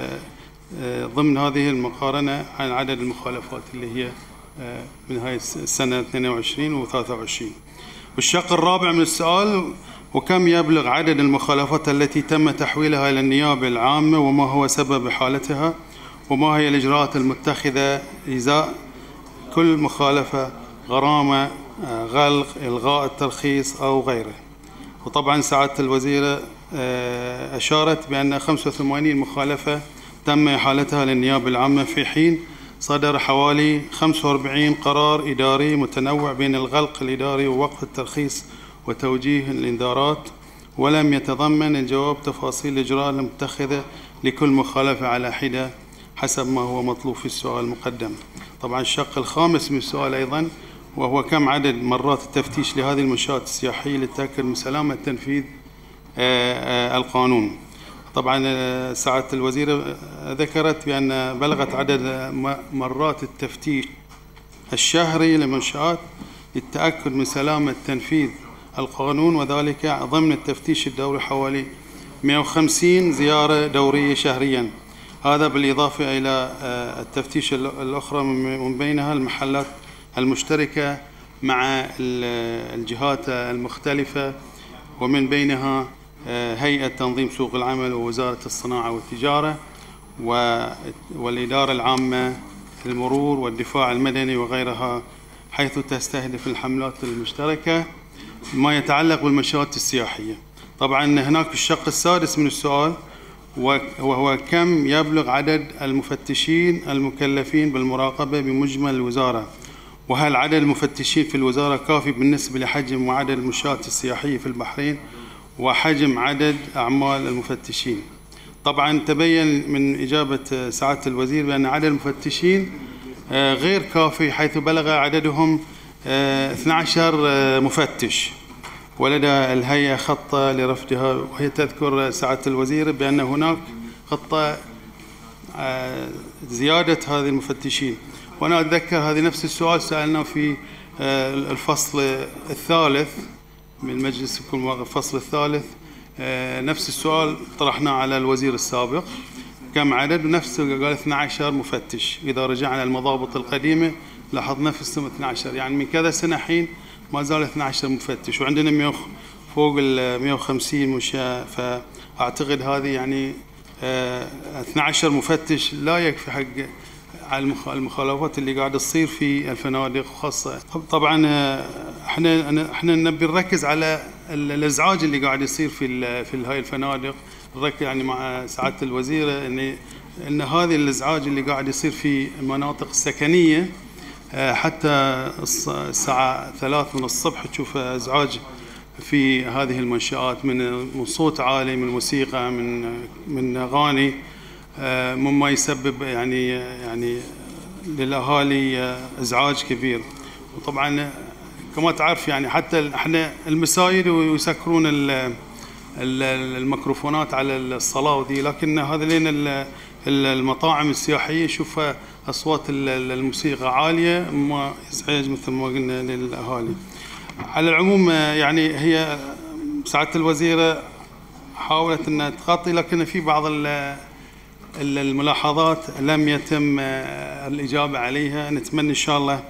ضمن هذه المقارنة عن عدد المخالفات اللي هي من هاي السنة اثنين وعشرين و ثلاثة وعشرين. والشق الرابع من السؤال وكم يبلغ عدد المخالفات التي تم تحويلها إلى النيابة العامة، وما هو سبب حالتها، وما هي الإجراءات المتخذة إزاء كل مخالفة، غرامة، غلق، إلغاء الترخيص أو غيره. وطبعا سعادة الوزيرة أشارت بأن خمسة وثمانين مخالفة تم إحالتها للنيابة العامة، في حين صدر حوالي خمسة وأربعين قرار إداري متنوع بين الغلق الإداري ووقف الترخيص وتوجيه الإنذارات، ولم يتضمن الجواب تفاصيل الإجراءات المتخذة لكل مخالفة على حدة حسب ما هو مطلوب في السؤال المقدم. طبعا الشق الخامس من السؤال أيضا وهو كم عدد مرات التفتيش لهذه المنشآت السياحية للتأكد من سلامة تنفيذ القانون. طبعا سعادة الوزيرة ذكرت بأن بلغت عدد مرات التفتيش الشهري للمنشآت للتأكد من سلامة تنفيذ القانون، وذلك ضمن التفتيش الدوري حوالي مئة وخمسين زيارة دورية شهريا. هذا بالإضافة إلى التفتيش الأخرى من بينها المحلات المشتركة مع الجهات المختلفة، ومن بينها هيئة تنظيم سوق العمل ووزارة الصناعة والتجارة والإدارة العامة للمرور والدفاع المدني وغيرها، حيث تستهدف الحملات المشتركة ما يتعلق بالمنشآت السياحية. طبعا هناك الشق السادس من السؤال، وهو كم يبلغ عدد المفتشين المكلفين بالمراقبة بمجمل الوزارة، وهل عدد المفتشين في الوزارة كافي بالنسبة لحجم وعدد المنشآت السياحية في البحرين وحجم عدد أعمال المفتشين. طبعا تبين من إجابة سعادة الوزير بأن عدد المفتشين غير كافي، حيث بلغ عددهم اثني عشر مفتش، ولدى الهيئة خطة لرفضها، وهي تذكر سعادة الوزير بأن هناك خطة زيادة هذه المفتشين. وأنا أتذكر هذه نفس السؤال سألنا في الفصل الثالث من المجلس الفصل الثالث، نفس السؤال طرحناه على الوزير السابق كم عدد، ونفسه قال اثني عشر مفتش. إذا رجعنا المضابط القديمة لاحظنا في السنة اثني عشر، يعني من كذا سنة حين ما زال اثني عشر مفتش، وعندنا فوق ال مئة وخمسين منشأة. فأعتقد هذه يعني اثني عشر مفتش لا يكفي حق على المخالفات اللي قاعده تصير في الفنادق خاصه. طبعا احنا احنا نبي نركز على الازعاج اللي قاعد يصير في في هاي الفنادق، نركز يعني مع سعاده الوزيره ان ان هذه الازعاج اللي قاعد يصير في المناطق السكنيه، حتى الساعه ثلاث من الصبح تشوف ازعاج في هذه المنشآت من صوت عالي، من موسيقى، من من اغاني، مما يسبب يعني يعني للاهالي ازعاج كبير. وطبعا كما تعرف يعني حتى احنا المساجد يسكرون الميكروفونات على الصلاه ودي، لكن هذا لين المطاعم السياحيه شوف اصوات الموسيقى عاليه ما يزعج مثل ما قلنا للاهالي. على العموم يعني هي سعاده الوزيره حاولت انها تغطي، لكن في بعض الملاحظات لم يتم الإجابة عليها. نتمنى إن شاء الله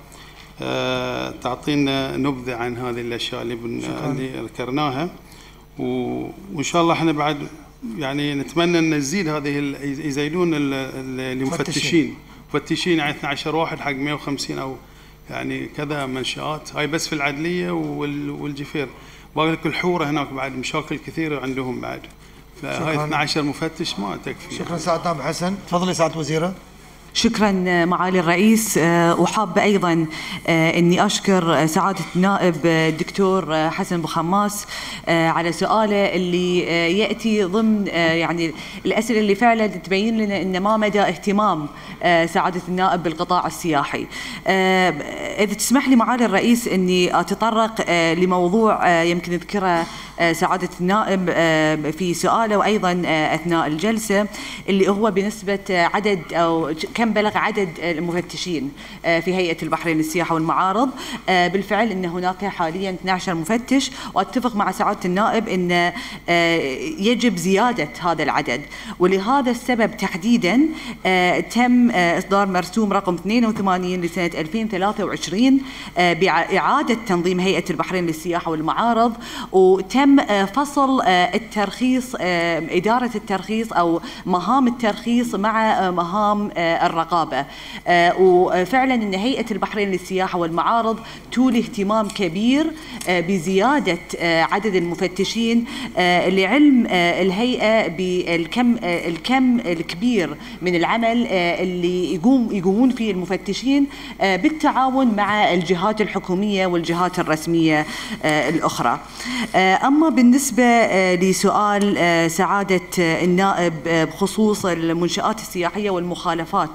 تعطينا نبذة عن هذه الأشياء اللي, اللي ذكرناها، وإن شاء الله احنا بعد يعني نتمنى أن نزيد هذه يزيدون المفتشين مفتشين يعني اثني عشر واحد حق مئة وخمسين أو يعني كذا منشآت. هاي بس في العدلية والجفير، باقي لك الحورة هناك بعد مشاكل كثيرة عندهم بعد، فهاي اثني عشر مفتش ما تكفي. شكرا سعادة النائب حسن. تفضلي سعادة وزيرة. شكرا معالي الرئيس، وحابة أيضا أني أشكر سعادة النائب الدكتور حسن بوخماس على سؤاله اللي يأتي ضمن يعني الأسئلة اللي فعلا تبين لنا أن ما مدى اهتمام سعادة النائب بالقطاع السياحي. إذا تسمح لي معالي الرئيس أني أتطرق لموضوع يمكن أذكره سعادة النائب في سؤاله وأيضا أثناء الجلسة، اللي هو بنسبة عدد أو كم بلغ عدد المفتشين في هيئة البحرين للسياحة والمعارض. بالفعل أن هناك حاليا اثني عشر مفتش، وأتفق مع سعادة النائب أن يجب زيادة هذا العدد، ولهذا السبب تحديدا تم إصدار مرسوم رقم اثنين وثمانين لسنة ألفين وثلاثة وعشرين بإعادة تنظيم هيئة البحرين للسياحة والمعارض، وتم فصل الترخيص، إدارة الترخيص أو مهام الترخيص مع مهام الرقابة. وفعلا أن هيئة البحرين للسياحة والمعارض تولي اهتمام كبير بزيادة عدد المفتشين، لعلم الهيئة بالكم الكم الكبير من العمل اللي يقوم يقومون فيه المفتشين بالتعاون مع الجهات الحكومية والجهات الرسمية الأخرى. أما بالنسبة لسؤال سعادة النائب بخصوص المنشآت السياحية والمخالفات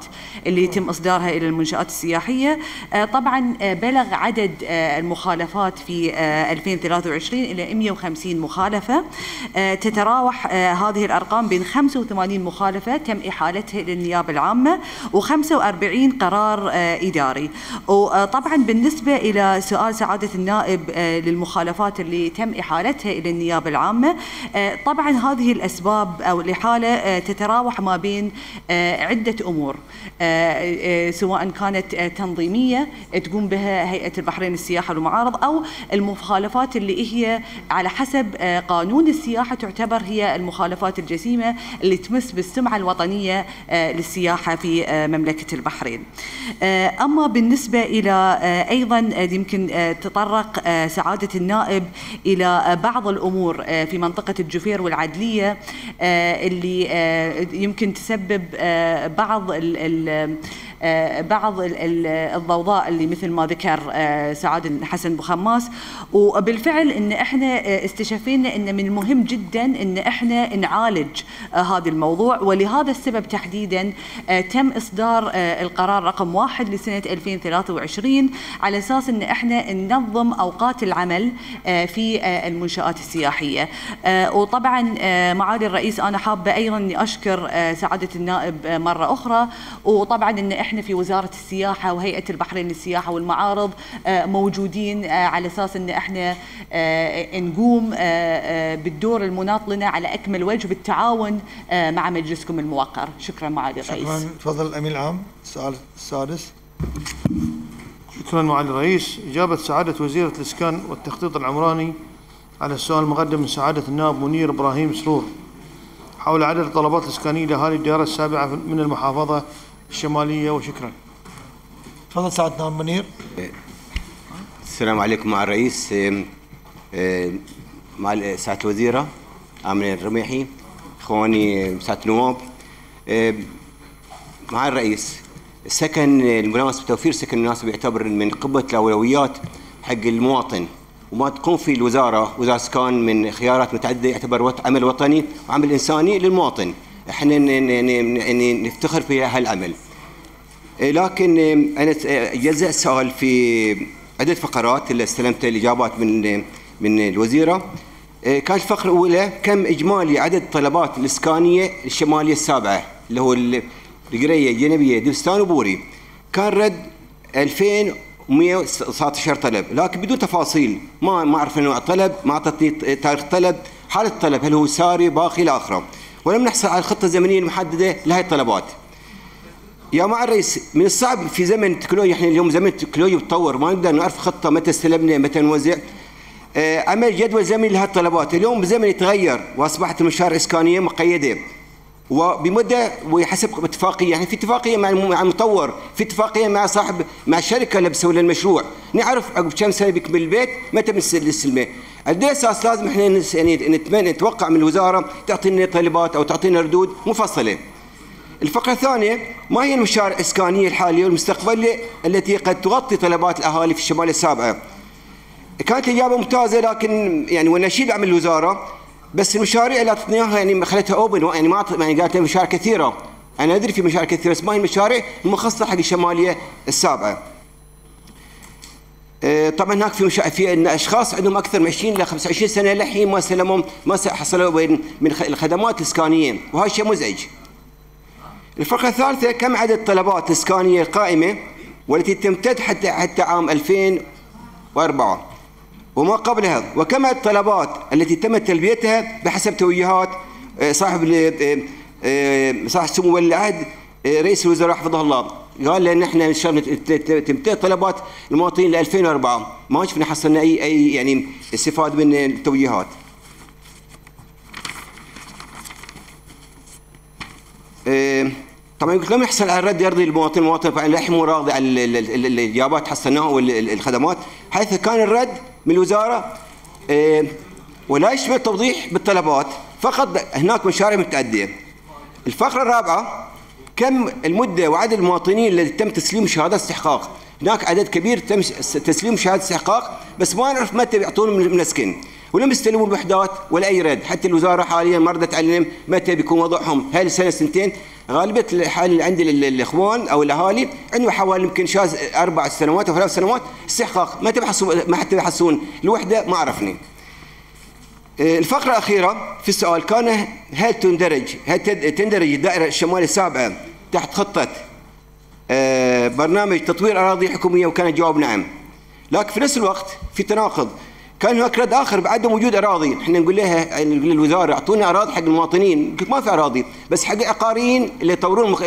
التعليمات اللي يتم إصدارها إلى المنشآت السياحية. طبعا بلغ عدد المخالفات في ألفين وثلاثة وعشرين إلى مئة وخمسين مخالفة، تتراوح هذه الأرقام بين خمسة وثمانين مخالفة تم إحالتها إلى النيابة العامة وخمسة وأربعين قرار إداري. وطبعا بالنسبة إلى سؤال سعادة النائب للمخالفات اللي تم إحالتها إلى النيابة العامة، طبعا هذه الأسباب أو الإحالة تتراوح ما بين عدة أمور، سواء كانت تنظيمية تقوم بها هيئة البحرين للسياحة والمعارض، أو المخالفات اللي هي على حسب قانون السياحة تعتبر هي المخالفات الجسيمة اللي تمس بالسمعة الوطنية للسياحة في مملكة البحرين. أما بالنسبة إلى أيضا يمكن تطرق سعادة النائب إلى بعض الأمور في منطقة الجفير والعدلية اللي يمكن تسبب بعض ال بعض الضوضاء اللي مثل ما ذكر سعادة حسن بوخماس. وبالفعل ان احنا استشفينا ان من المهم جدا ان احنا نعالج هذا الموضوع، ولهذا السبب تحديدا تم اصدار القرار رقم واحد لسنة ألفين وثلاثة وعشرين على اساس ان احنا ننظم اوقات العمل في المنشآت السياحية. وطبعا معالي الرئيس انا حابة ايضا اني اشكر سعادة النائب مرة اخرى، وطبعا ان احنا في وزارة السياحة وهيئة البحرين للسياحة والمعارض موجودين على اساس ان احنا نقوم بالدور المناط لنا على اكمل وجه بالتعاون مع مجلسكم الموقر. شكرا معالي الرئيس. شكرا. تفضل الامين العام. السؤال السادس. شكرا معالي الرئيس. اجابة سعادة وزيرة الاسكان والتخطيط العمراني على السؤال المقدم من سعادة النائب منير ابراهيم سرور حول عدد الطلبات الاسكانية لاهالي الديار السابعة من المحافظة الشمالية، وشكرا. تفضل سعادة النائب منير. السلام عليكم مع الرئيس، مع سعادة الوزيرة آمنة الرميحي، اخواني سعادة النواب. مع الرئيس، السكن المناسب، توفير سكن مناسب يعتبر من قمة الأولويات حق المواطن، وما تقوم في الوزارة وزارة الإسكان من خيارات متعددة يعتبر عمل وطني وعمل إنساني للمواطن. احنا نفتخر في هالعمل. لكن انا جزء السؤال في عدة فقرات اللي استلمت الاجابات من من الوزيره. كانت الفقره الاولى كم اجمالي عدد الطلبات الاسكانيه الشماليه السابعه اللي هو القريه، جنبيه، دبستان وبوري. كان رد ألفين ومئة وتسعة عشر طلب، لكن بدون تفاصيل، ما ما اعرف نوع الطلب، ما اعطتني تاريخ الطلب، حاله الطلب هل هو ساري باقي الى اخره، ولم نحصل على الخطه الزمنيه المحدده لهي الطلبات. يا مع الرئيس، من الصعب في زمن التكنولوجيا، احنا اليوم زمن التكنولوجيا بتطور، ما نقدر نعرف خطه متى استلمنا متى نوزع. آه عمل جدول زمني لهي الطلبات. اليوم بزمن يتغير واصبحت المشاريع الاسكانيه مقيده وبمده وحسب اتفاقيه، يعني في اتفاقيه مع المطور، في اتفاقيه مع صاحب مع الشركه اللي بتسوي لنا المشروع، نعرف عقب كم سنه بيكمل البيت متى بنستلمه. على اساس لازم احنا يعني نتمنى نتوقع من الوزاره تعطينا طلبات او تعطينا ردود مفصله. الفقرة الثانية، ما هي المشاريع الإسكانية الحالية والمستقبلية التي قد تغطي طلبات الأهالي في الشمال السابعة؟ كانت الإجابة ممتازة، لكن يعني ونشيد عمل الوزارة، بس المشاريع اللي أعطتني يعني خلتها أوبن، يعني ما يعني قالت مشاريع كثيرة. أنا أدري في مشاريع كثيرة، بس ما هي المشاريع المخصصة حق الشمالية السابعة. طبعا هناك في مشا... في اشخاص عندهم اكثر من عشرين الى خمسة وعشرين سنه للحين ما سلموا ما حصلوا من الخدمات الاسكانيه، وهذا شيء مزعج. الفقرة الثالثة، كم عدد الطلبات الإسكانية القائمة والتي تمتد حتى حتى عام ألفين وأربعة وما قبلها، وكم عدد الطلبات التي تم تلبيتها بحسب توجيهات صاحب صاحب سمو ولي العهد رئيس الوزراء حفظه الله. قال لنا احنا ان شاء الله تمتد طلبات المواطنين ل ألفين وأربعة، ما شفنا حصلنا اي اي يعني استفاده من التوجيهات. طبعا قلت لم يحصل على الرد يرضي المواطن، المواطن للحين مو راضي على الاجابات حصلناها والخدمات، حيث كان الرد من الوزاره ولا يشمل توضيح بالطلبات، فقط هناك مشاريع متعديه. الفقره الرابعه، كم المده وعدد المواطنين الذي تم تسليم شهادات استحقاق؟ هناك عدد كبير تم تسليم شهاده استحقاق، بس ما نعرف متى بيعطون من السكن. ولم يستلموا الوحدات ولا اي رد. حتى الوزاره حاليا ما ردت علينا متى بيكون وضعهم، هل سنه سنتين. غالبيه الحال اللي عند الاخوان او الاهالي عندهم حوالي يمكن شاز اربع سنوات او ثلاث سنوات استحقاق، ما تبحثون ما حتى يحصلون الوحده ما عرفني. الفقره الاخيره في السؤال كان هل تندرج هل تندرج الدائره الشماليه السابعه تحت خطه برنامج تطوير اراضي حكوميه، وكان الجواب نعم. لكن في نفس الوقت في تناقض، كان هناك رد اخر بعدم وجود اراضي، احنا نقول لها نقول للوزاره اعطونا اراضي حق المواطنين، ما في اراضي، بس حق العقاريين اللي يطورون مخ...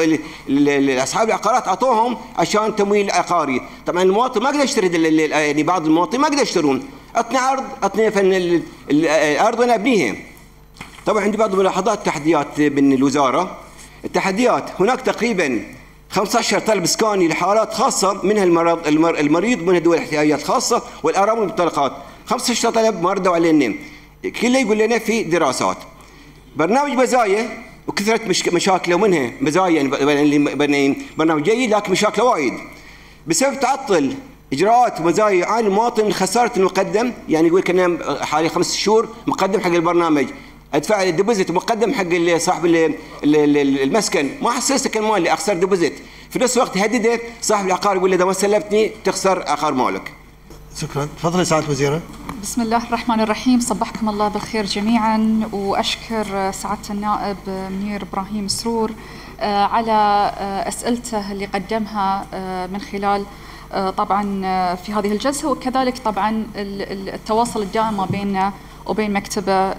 اصحاب العقارات اعطوهم عشان تمويل عقاري. طبعا المواطن ما قدر يشتري، يعني بعض المواطنين ما قدر يشترون، اعطني عرض اعطني فن الارض وانا ابنيها. طبعا عندي بعض الملاحظات التحديات من الوزاره. التحديات هناك تقريبا خمسة عشر طلب اسكاني لحالات خاصه، منها المرض المريض ومنها ذوي الاحتياجات خاصه والارامل والمطلقات. خمسة عشر طلب ما ردوا علينا، كله يقول لنا في دراسات. برنامج مزايا وكثره مش مشاكله، ومنها مزايا يعني برنامج جيد لكن مشاكله وايد بسبب تعطل اجراءات ومزايا. يعاني المواطن من خساره المقدم، يعني يقول كنا حوالي خمس شهور مقدم حق البرنامج، ادفع الديبوزيت ومقدم حق صاحب المسكن، ما حصل سكن مالي، اخسر ديبوزيت. في نفس الوقت هدده صاحب العقار يقول له اذا ما سلمتني تخسر عقار مالك. شكرا. تفضلي سعاده الوزيره. بسم الله الرحمن الرحيم، صبحكم الله بالخير جميعا، واشكر سعاده النائب منير ابراهيم سرور على اسئلته اللي قدمها من خلال طبعا في هذه الجلسه، وكذلك طبعا التواصل الدائم ما بيننا وبين مكتبه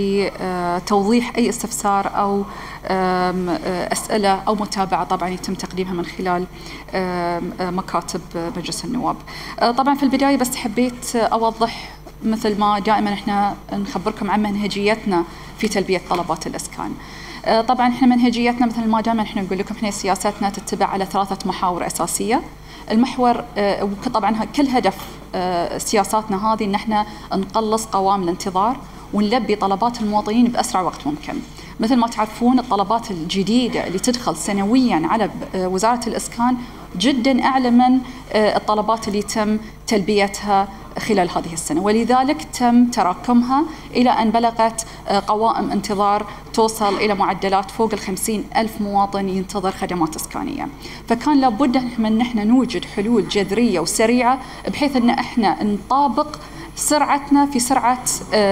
لتوضيح أي استفسار أو أسئلة أو متابعة طبعا يتم تقديمها من خلال مكاتب مجلس النواب. طبعا في البداية بس حبيت أوضح مثل ما دائما احنا نخبركم عن منهجيتنا في تلبية طلبات الإسكان. طبعا احنا منهجيتنا مثل ما دائما احنا نقول لكم، احنا سياساتنا تتبع على ثلاثة محاور أساسية. المحور وطبعا كل هدف سياساتنا هذه ان احنا نقلص قوام الانتظار ونلبي طلبات المواطنين باسرع وقت ممكن. مثل ما تعرفون الطلبات الجديده اللي تدخل سنويا على وزاره الاسكان جدا اعلى من الطلبات اللي يتم تلبيتها خلال هذه السنه، ولذلك تم تراكمها الى ان بلغت قوائم انتظار توصل الى معدلات فوق الخمسين ألف مواطن ينتظر خدمات اسكانيه. فكان لابد من ان احنا نوجد حلول جذريه وسريعه بحيث ان احنا نطابق سرعتنا في سرعه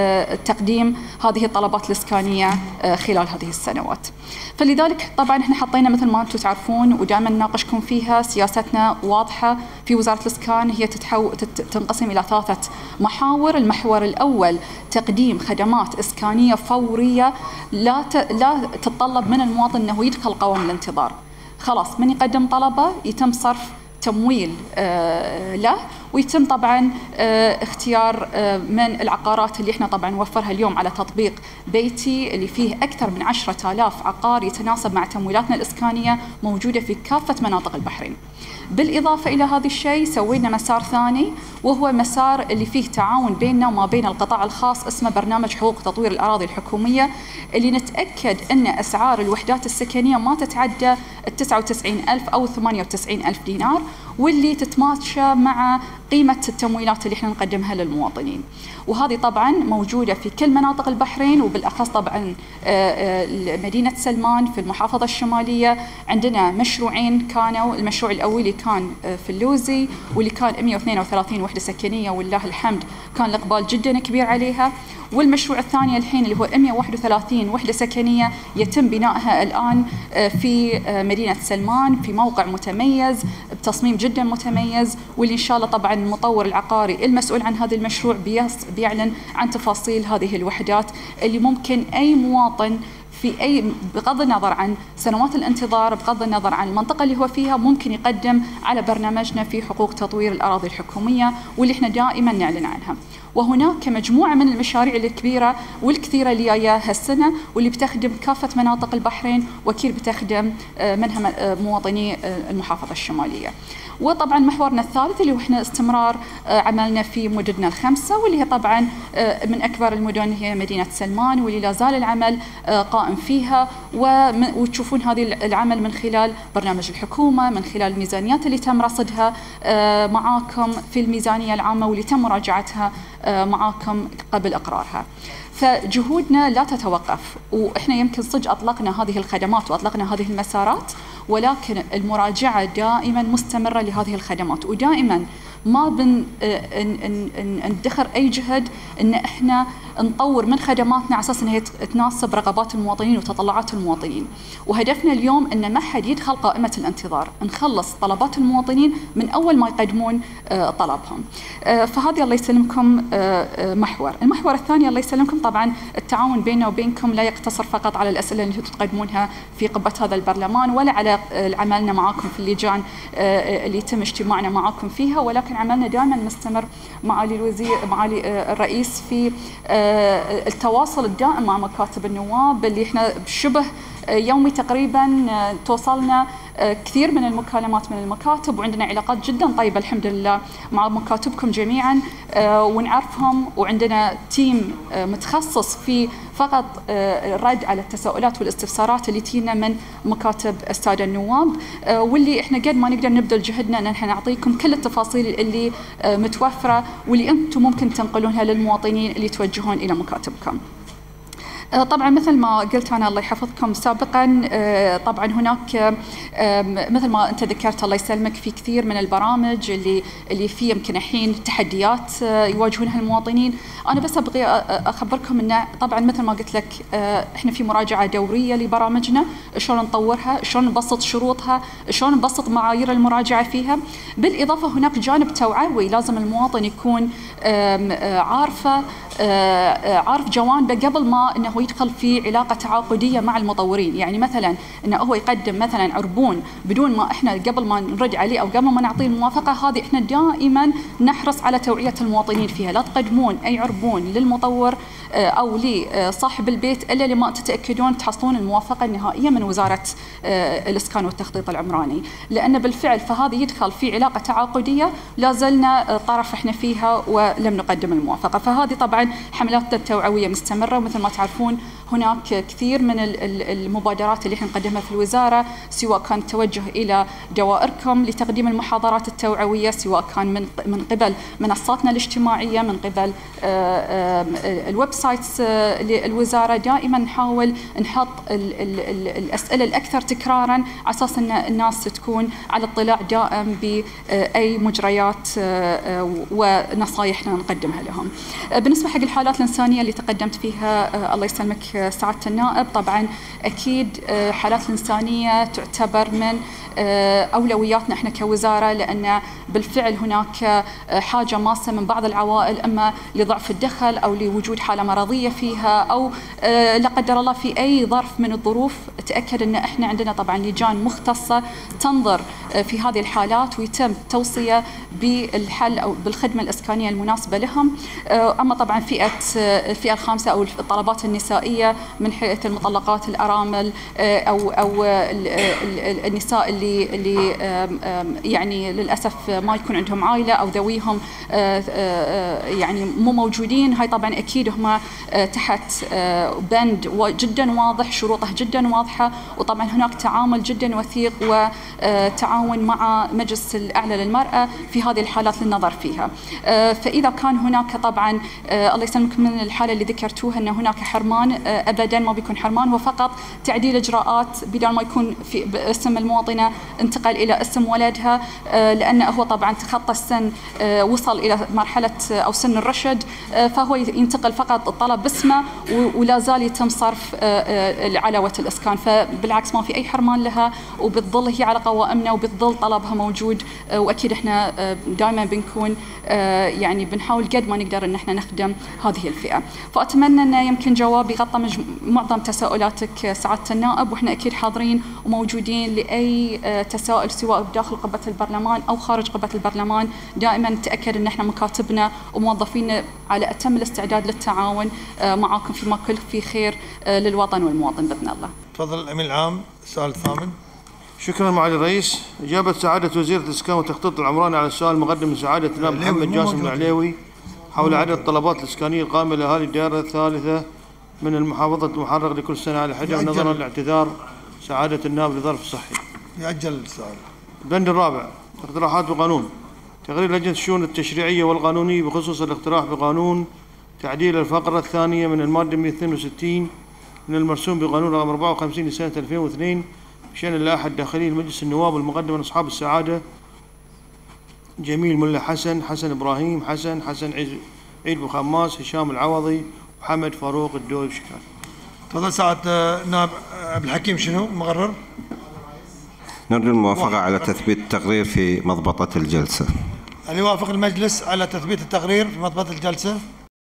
تقديم هذه الطلبات الاسكانيه خلال هذه السنوات. فلذلك طبعا احنا حطينا مثل ما انتم تعرفون ودائما نناقشكم فيها، سياستنا واضحه في وزاره الاسكان، هي تتحو... تنقسم الى ثلاثه محاور. المحور الاول تقديم خدمات اسكانيه فوريه لا ت... لا تتطلب من المواطن انه يدخل قوام الانتظار. خلاص من يقدم طلبه يتم صرف تمويل آه له، ويتم طبعا آه اختيار آه من العقارات اللي احنا طبعا نوفرها اليوم على تطبيق بيتي اللي فيه اكثر من عشرة آلاف عقار يتناسب مع تمويلاتنا الاسكانيه موجوده في كافه مناطق البحرين. بالإضافة إلى هذا الشيء سوينا مسار ثاني، وهو مسار اللي فيه تعاون بيننا وما بين القطاع الخاص، اسمه برنامج حقوق تطوير الأراضي الحكومية، اللي نتأكد أن أسعار الوحدات السكنية ما تتعدى التسعة وتسعين ألف أو ثمانية وتسعين ألف دينار، واللي تتماشى مع قيمة التمويلات اللي احنا نقدمها للمواطنين. وهذه طبعا موجودة في كل مناطق البحرين، وبالأخص طبعا مدينة سلمان في المحافظة الشمالية عندنا مشروعين كانوا. المشروع الأولي كان في اللوزي واللي كان مئة واثنين وثلاثين وحدة سكنية ولله الحمد كان الإقبال جدا كبير عليها. والمشروع الثاني الحين اللي هو مئة وواحد وثلاثين وحدة سكنية يتم بنائها الآن في مدينة سلمان في موقع متميز بتصميم جدا متميز، واللي إن شاء الله طبعا المطور العقاري المسؤول عن هذا المشروع بيعلن عن تفاصيل هذه الوحدات اللي ممكن أي مواطن في أي بغض النظر عن سنوات الانتظار، بغض النظر عن المنطقة اللي هو فيها، ممكن يقدم على برنامجنا في حقوق تطوير الأراضي الحكومية واللي احنا دائما نعلن عنها. وهناك مجموعة من المشاريع الكبيرة والكثيرة اللي جاية هالسنة واللي بتخدم كافة مناطق البحرين، وأكيد بتخدم منها مواطني المحافظة الشمالية. وطبعا محورنا الثالث اللي هو احنا استمرار عملنا في مدننا الخمسه، واللي هي طبعا من اكبر المدن هي مدينه سلمان، واللي لا زال العمل قائم فيها، وتشوفون هذه العمل من خلال برنامج الحكومه، من خلال الميزانيات اللي تم رصدها معاكم في الميزانيه العامه واللي تم مراجعتها معاكم قبل اقرارها. فجهودنا لا تتوقف، واحنا يمكن صدق اطلقنا هذه الخدمات واطلقنا هذه المسارات، ولكن المراجعه دائما مستمره لهذه الخدمات، ودائما ما بن ندخر اي جهد ان احنا نطور من خدماتنا على اساس انها هي تناسب رغبات المواطنين وتطلعات المواطنين. وهدفنا اليوم ان ما حد يدخل قائمه الانتظار، نخلص طلبات المواطنين من اول ما يقدمون طلبهم. فهذه الله يسلمكم محور. المحور الثاني الله يسلمكم طبعا التعاون بيننا وبينكم لا يقتصر فقط على الاسئله اللي تقدمونها في قبه هذا البرلمان، ولا على عملنا معاكم في اللجان اللي يتم اجتماعنا معاكم فيها، ولكن عملنا دائما مستمر معالي الوزير معالي الرئيس في التواصل الدائم مع مكاتب النواب اللي احنا شبه يومي تقريبا توصلنا كثير من المكالمات من المكاتب، وعندنا علاقات جدا طيبه الحمد لله مع مكاتبكم جميعا ونعرفهم، وعندنا تيم متخصص في فقط الرد على التساؤلات والاستفسارات اللي تجينا من مكاتب الساده النواب، واللي احنا قد ما نقدر نبذل جهدنا ان احنا نعطيكم كل التفاصيل اللي متوفره واللي انتم ممكن تنقلونها للمواطنين اللي توجهون الى مكاتبكم. طبعا مثل ما قلت أنا الله يحفظكم سابقا، طبعا هناك مثل ما أنت ذكرت الله يسلمك في كثير من البرامج اللي اللي في يمكن الحين تحديات يواجهونها المواطنين. أنا بس أبغي أخبركم أن طبعا مثل ما قلت لك إحنا في مراجعة دورية لبرامجنا، شلون نطورها، شلون نبسط شروطها، شلون نبسط معايير المراجعة فيها. بالإضافة هناك جانب توعوي لازم المواطن يكون عارفه عارف جوانبه قبل ما انه يدخل في علاقه تعاقديه مع المطورين. يعني مثلا انه هو يقدم مثلا عربون بدون ما احنا قبل ما نرد عليه او قبل ما نعطيه الموافقه، هذه احنا دائما نحرص على توعيه المواطنين فيها. لا تقدمون اي عربون للمطور او لصاحب البيت الا لما تتاكدون تحصلون الموافقه النهائيه من وزاره الاسكان والتخطيط العمراني، لان بالفعل فهذا يدخل في علاقه تعاقديه لا زلنا طرف احنا فيها ولم نقدم الموافقه. فهذه طبعا حملاتنا التوعويه مستمره، ومثل ما تعرفون هناك كثير من المبادرات اللي احنا نقدمها في الوزاره، سواء كان توجه الى دوائركم لتقديم المحاضرات التوعويه، سواء كان من من قبل منصاتنا الاجتماعيه، من قبل الويب سايتس للوزاره. دائما نحاول نحط الاسئله الاكثر تكرارا على اساس ان الناس تكون على اطلاع دائم باي مجريات ونصائحنا نقدمها لهم. بالنسبه حق الحالات الانسانيه اللي تقدمت فيها الله يسلمك سعاده النائب، طبعا اكيد حالات الانسانيه تعتبر من اولوياتنا احنا كوزاره، لان بالفعل هناك حاجه ماسه من بعض العوائل اما لضعف الدخل او لوجود حاله مرضيه فيها او لا قدر الله في اي ظرف من الظروف. تاكد ان احنا عندنا طبعا لجان مختصه تنظر في هذه الحالات ويتم توصيه بالحل او بالخدمه الاسكانيه المناسبه لهم. اما طبعا فئه الفئه الخامسه او الطلبات النسائيه من حيث المطلقات الارامل او او النساء اللي اللي يعني للاسف ما يكون عندهم عائله او ذويهم يعني مو موجودين، هاي طبعا اكيد هم تحت بند جدا واضح، شروطه جدا واضحه، وطبعا هناك تعامل جدا وثيق وتعاون مع مجلس الاعلى للمراه في هذه الحالات للنظر فيها. فاذا كان هناك طبعا الله يسلمك من الحاله اللي ذكرتوها ان هناك حرمان، ابدا ما بيكون حرمان، هو فقط تعديل اجراءات بدل ما يكون في باسم المواطنه انتقل الى اسم ولدها، لانه هو طبعا تخطى السن وصل الى مرحله او سن الرشد، فهو ينتقل فقط الطلب باسمه ولا زال يتم صرف علاوه الاسكان. فبالعكس ما في اي حرمان لها، وبتظل هي على قوائمنا وبتظل طلبها موجود، واكيد احنا دائما بنكون يعني بنحاول قد ما نقدر ان احنا نخدم هذه الفئه. فاتمنى ان يمكن جوابي غطى معظم تساؤلاتك سعاده النائب، واحنا اكيد حاضرين وموجودين لاي تساؤل سواء داخل قبه البرلمان او خارج قبه البرلمان. دائما نتاكد ان احنا مكاتبنا وموظفينا على اتم الاستعداد للتعاون معاكم فيما كل في خير للوطن والمواطن باذن الله. تفضل الامين العام، السؤال الثامن. شكرا معالي الرئيس. إجابة سعادة وزيرة الإسكان والتخطيط العمراني على السؤال المقدم من سعادة النائب محمد جاسم العليوي حول عدد الطلبات الإسكانية القائمة لأهالي الدائرة الثالثة من المحافظة المحرق لكل سنة على حدة، نظرا لاعتذار سعادة النائب للظرف الصحي. يأجل السؤال. البند الرابع اقتراحات بقانون تقرير لجنة الشؤون التشريعية والقانونية بخصوص الاقتراح بقانون تعديل الفقرة الثانية من المادة مئة واثنين وستين من المرسوم بقانون رقم أربعة وخمسين لسنة ألفين واثنين بشأن اللائحة الداخلية لمجلس النواب المقدم من أصحاب السعادة جميل ملا حسن، حسن إبراهيم حسن، حسن عيد بخماس، هشام العوضي، محمد فاروق الدوي. شكرا. تفضل سعادة نائب عبد الحكيم. شنو المقرر؟ نرجو الموافقة على تثبيت التقرير في مضبطة الجلسة. هل يوافق المجلس على تثبيت التقرير في مضبطة الجلسة؟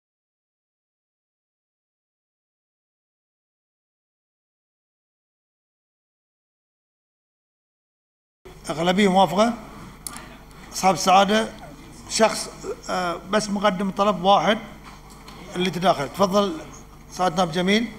أغلبية موافقة. أصحاب السعادة شخص بس مقدم طلب واحد اللي تداخل. تفضل سعادة نائب جميل.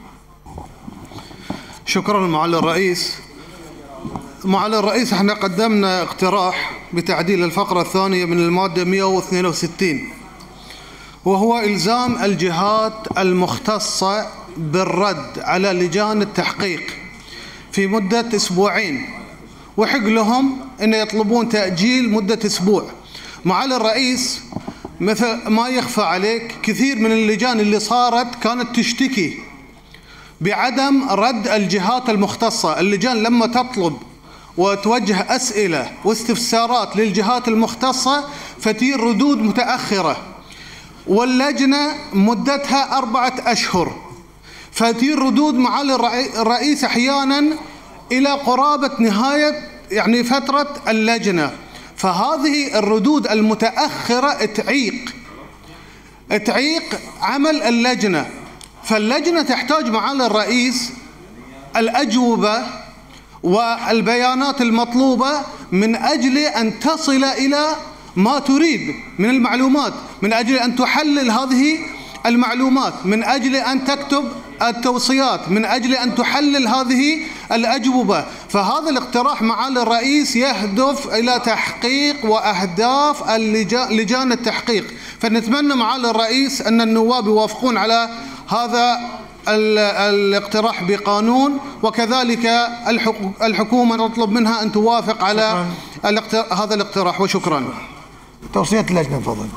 شكرا معالي الرئيس. معالي الرئيس، احنا قدمنا اقتراح بتعديل الفقرة الثانية من المادة مئة واثنين وستين، وهو إلزام الجهات المختصة بالرد على لجان التحقيق في مدة أسبوعين، وحق لهم أن يطلبون تأجيل مدة أسبوع. معالي الرئيس، مثل ما يخفى عليك، كثير من اللجان اللي صارت كانت تشتكي بعدم رد الجهات المختصة. اللجان لما تطلب وتوجه أسئلة واستفسارات للجهات المختصة فتير ردود متأخرة، واللجنة مدتها أربعة أشهر، فتير ردود معالي الرئيس أحيانا إلى قرابة نهاية يعني فترة اللجنة. فهذه الردود المتأخرة تعيق تعيق عمل اللجنة. فاللجنة تحتاج معالي الرئيس الأجوبة والبيانات المطلوبة من أجل أن تصل إلى ما تريد من المعلومات، من أجل أن تحلل هذه المعلومات، من أجل أن تكتب التوصيات، من أجل أن تحلل هذه الأجوبة. فهذا الاقتراح معالي الرئيس يهدف إلى تحقيق وأهداف لجان التحقيق. فنتمنى معالي الرئيس أن النواب يوافقون على هذا الاقتراح بقانون، وكذلك الحكومة نطلب منها أن توافق على هذا الاقتراح. وشكرا. توصية اللجنة تفضل.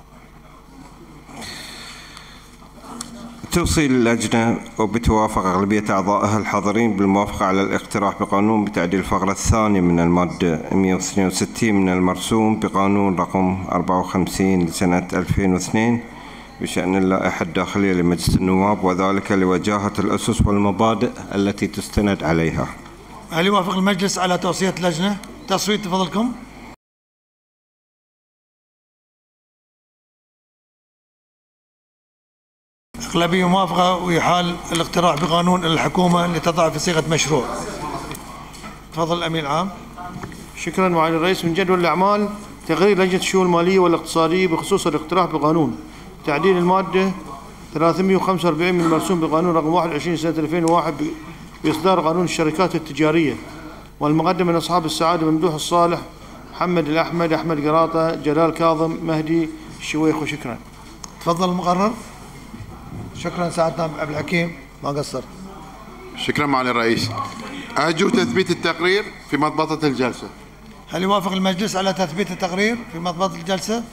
توصي اللجنة وبتوافق أغلبية أعضائها الحاضرين بالموافقة على الاقتراح بقانون بتعديل الفقرة الثانية من المادة مئة واثنين وستين من المرسوم بقانون رقم أربعة وخمسين لسنة ألفين واثنين بشأن اللائحة الداخلية لمجلس النواب، وذلك لوجاهة الأسس والمبادئ التي تستند عليها. هل يوافق المجلس على توصية اللجنة؟ تصويت تفضلكم. أغلبية موافقة، ويحال الاقتراح بقانون الحكومة لتضع في صيغة مشروع. تفضل الأمين العام. شكرا معالي الرئيس. من جدول الأعمال تقرير لجنة الشؤون المالية والاقتصادية بخصوص الاقتراح بقانون تعديل المادة ثلاثمئة وخمسة وأربعين من المرسوم بقانون رقم واحد وعشرين سنة ألفين وواحد بإصدار قانون الشركات التجارية، والمقدم من أصحاب السعادة ممدوح الصالح، محمد الأحمد، أحمد قراطة، جلال كاظم، مهدي الشويخ. وشكرا. تفضل المقرر. شكرا سعادة عبد الحكيم، ما قصرت. شكرا معالي الرئيس. أرجو تثبيت التقرير في مضبطة الجلسة. هل يوافق المجلس على تثبيت التقرير في مضبطة الجلسة؟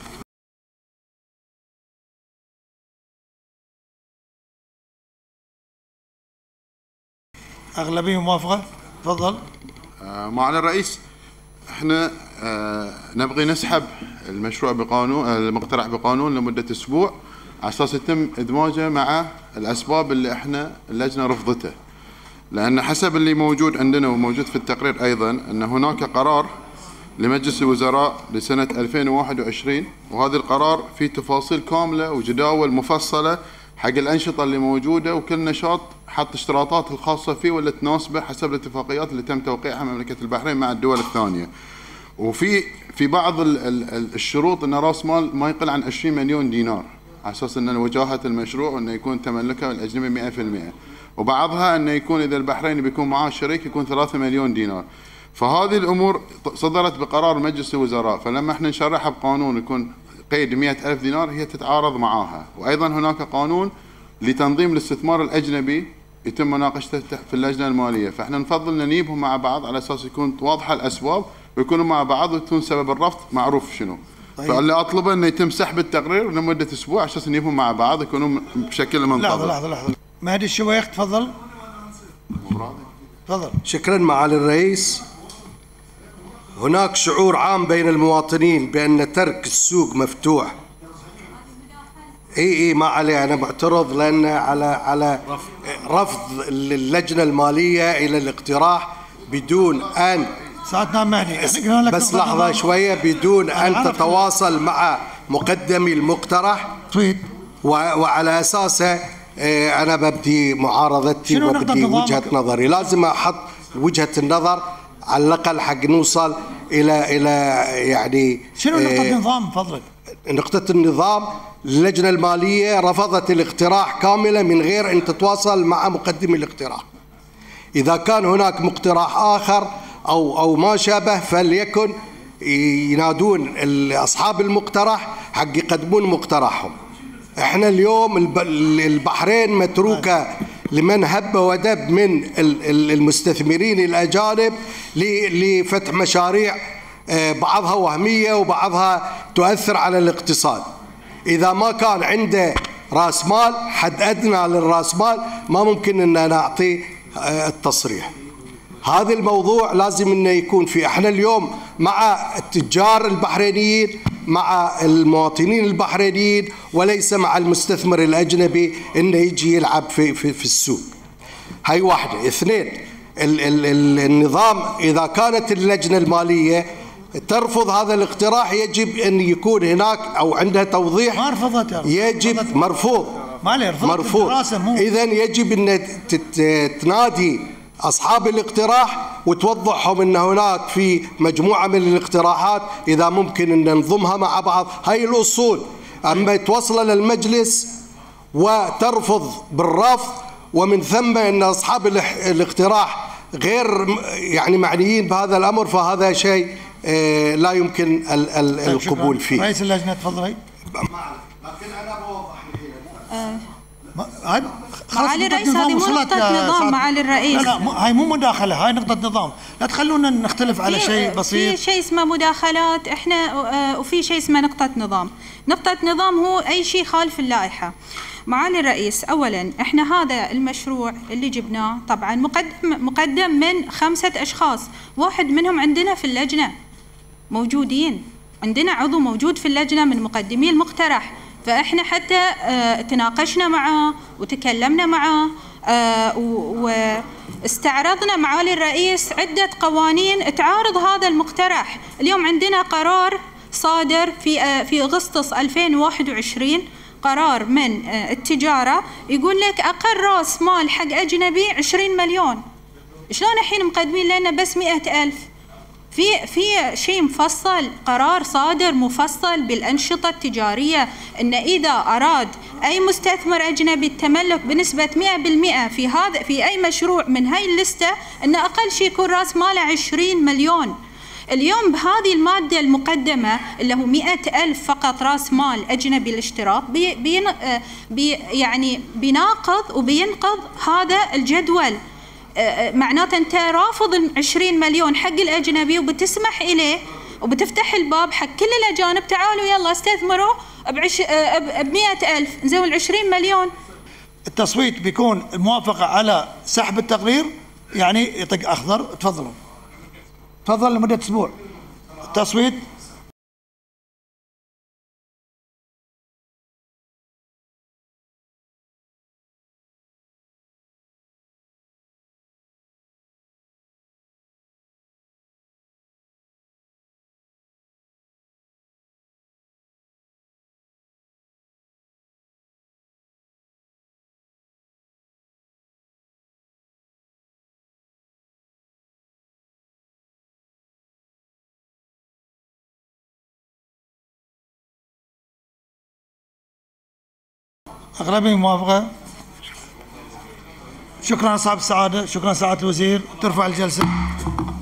أغلبية موافقة. تفضل. آه معالي الرئيس، احنا آه نبغي نسحب المشروع بقانون المقترح بقانون لمدة أسبوع على أساس يتم إدماجه مع الأسباب اللي احنا اللجنة رفضته، لأن حسب اللي موجود عندنا وموجود في التقرير أيضا أن هناك قرار لمجلس الوزراء لسنة ألفين وواحد وعشرين، وهذا القرار فيه تفاصيل كاملة وجداول مفصلة حق الأنشطة اللي موجودة، وكل نشاط حط اشتراطات الخاصة فيه واللي تناسبه حسب الاتفاقيات اللي تم توقيعها مملكة البحرين مع الدول الثانية. وفي في بعض ال ال الشروط أن رأس مال ما يقل عن عشرين مليون دينار على أساس أن وجاهة المشروع أنه يكون تملكه الأجنبي مئة بالمئة، وبعضها أنه يكون إذا البحرين بيكون معاه شريك يكون ثلاثة مليون دينار. فهذه الامور صدرت بقرار مجلس الوزراء، فلما احنا نشرحها بقانون يكون قيد مئة ألف دينار هي تتعارض معاها. وايضا هناك قانون لتنظيم الاستثمار الاجنبي يتم مناقشته في اللجنه الماليه، فاحنا نفضل ننيبهم مع بعض على اساس يكون واضحه الاسباب ويكونوا مع بعض ويكون سبب الرفض معروف شنو. طيب. فاللي اطلبه انه يتم سحب التقرير لمده اسبوع عشان نجيبهم مع بعض يكونوا بشكل منتظم. لحظه لحظه لحظه مهدي الشويخ تفضل. تفضل. شكرا معالي الرئيس. هناك شعور عام بين المواطنين بأن ترك السوق مفتوح. اي اي ما عليه، انا معترض لان على على رفض اللجنه الماليه الى الاقتراح بدون ان ساعتنا مهدي بس لحظه شويه بدون ان تتواصل مع مقدمي المقترح وعلى اساسه انا ببدي معارضتي وبدي وجهه نظري. لازم احط وجهه النظر على الاقل حق نوصل الى الى يعني شنو نقطه النظام فضلك؟ نقطه النظام اللجنه الماليه رفضت الاقتراح كاملا من غير ان تتواصل مع مقدمي الاقتراح. اذا كان هناك مقترح اخر او او ما شابه فليكن ينادون اصحاب المقترح حق يقدمون مقترحهم. احنا اليوم البحرين متروكه لمن هب ودب من المستثمرين الاجانب لفتح مشاريع بعضها وهميه وبعضها تؤثر على الاقتصاد. اذا ما كان عنده راس مال، حد ادنى للراس مال، ما ممكن ان نعطي التصريح. هذا الموضوع لازم انه يكون في احنا اليوم مع التجار البحرينيين، مع المواطنين البحرينيين، وليس مع المستثمر الاجنبي انه يجي يلعب في في, في السوق. هاي واحده. اثنين، ال ال ال النظام اذا كانت اللجنه الماليه ترفض هذا الاقتراح يجب ان يكون هناك او عندها توضيح. ما رفضت يجب مرفوض ما مرفوض اذا يجب ان تنادي اصحاب الاقتراح وتوضحهم ان هناك في مجموعه من الاقتراحات اذا ممكن ان ننظمها مع بعض. هاي الاصول. اما توصل للمجلس وترفض بالرفض ومن ثم ان اصحاب الاقتراح غير يعني معنيين بهذا الامر، فهذا شيء لا يمكن القبول فيه. رئيس اللجنه تفضلي. لكن انا بوضح هاي معالي الرئيس هذه مو نقطة نظام معالي الرئيس. لا لا هاي مو مداخلة، هاي نقطة نظام، لا تخلونا نختلف على شيء بسيط. في شيء اسمه مداخلات احنا وفي شيء اسمه نقطة نظام. نقطة نظام هو أي شيء خالف اللائحة. معالي الرئيس، أولا احنا هذا المشروع اللي جبناه طبعا مقدم مقدم من خمسة أشخاص، واحد منهم عندنا في اللجنة موجودين، عندنا عضو موجود في اللجنة من مقدمي المقترح، فإحنا حتى اه تناقشنا معه وتكلمنا معه اه واستعرضنا معالي الرئيس عدة قوانين تعارض هذا المقترح. اليوم عندنا قرار صادر في اه في أغسطس ألفين وواحد وعشرين، قرار من اه التجارة يقول لك أقل رأس مال حق أجنبي عشرين مليون. شلون الحين مقدمين لنا بس مئة ألف؟ في في شيء مفصل، قرار صادر مفصل بالأنشطة التجارية ان اذا اراد اي مستثمر اجنبي التملك بنسبة مئة بالمئة في هذا في اي مشروع من هاي اللستة ان اقل شيء يكون راس ماله عشرين مليون. اليوم بهذه المادة المقدمة اللي هو مئة ألف فقط راس مال أجنبي الاشتراك بي بي بي يعني بيناقض وبينقض هذا الجدول. معناته أنت رافض عشرين مليون حق الأجنبي وبتسمح إليه وبتفتح الباب حق كل الأجانب تعالوا يلا استثمروا بعش بمئة ألف. زين العشرين مليون التصويت بيكون موافقة على سحب التقرير يعني يطق أخضر. تفضلوا تفضل لمدة أسبوع التصويت. أغلبية موافقة. شكرا أصحاب السعادة، شكرا سعادة الوزير. ترفع الجلسة.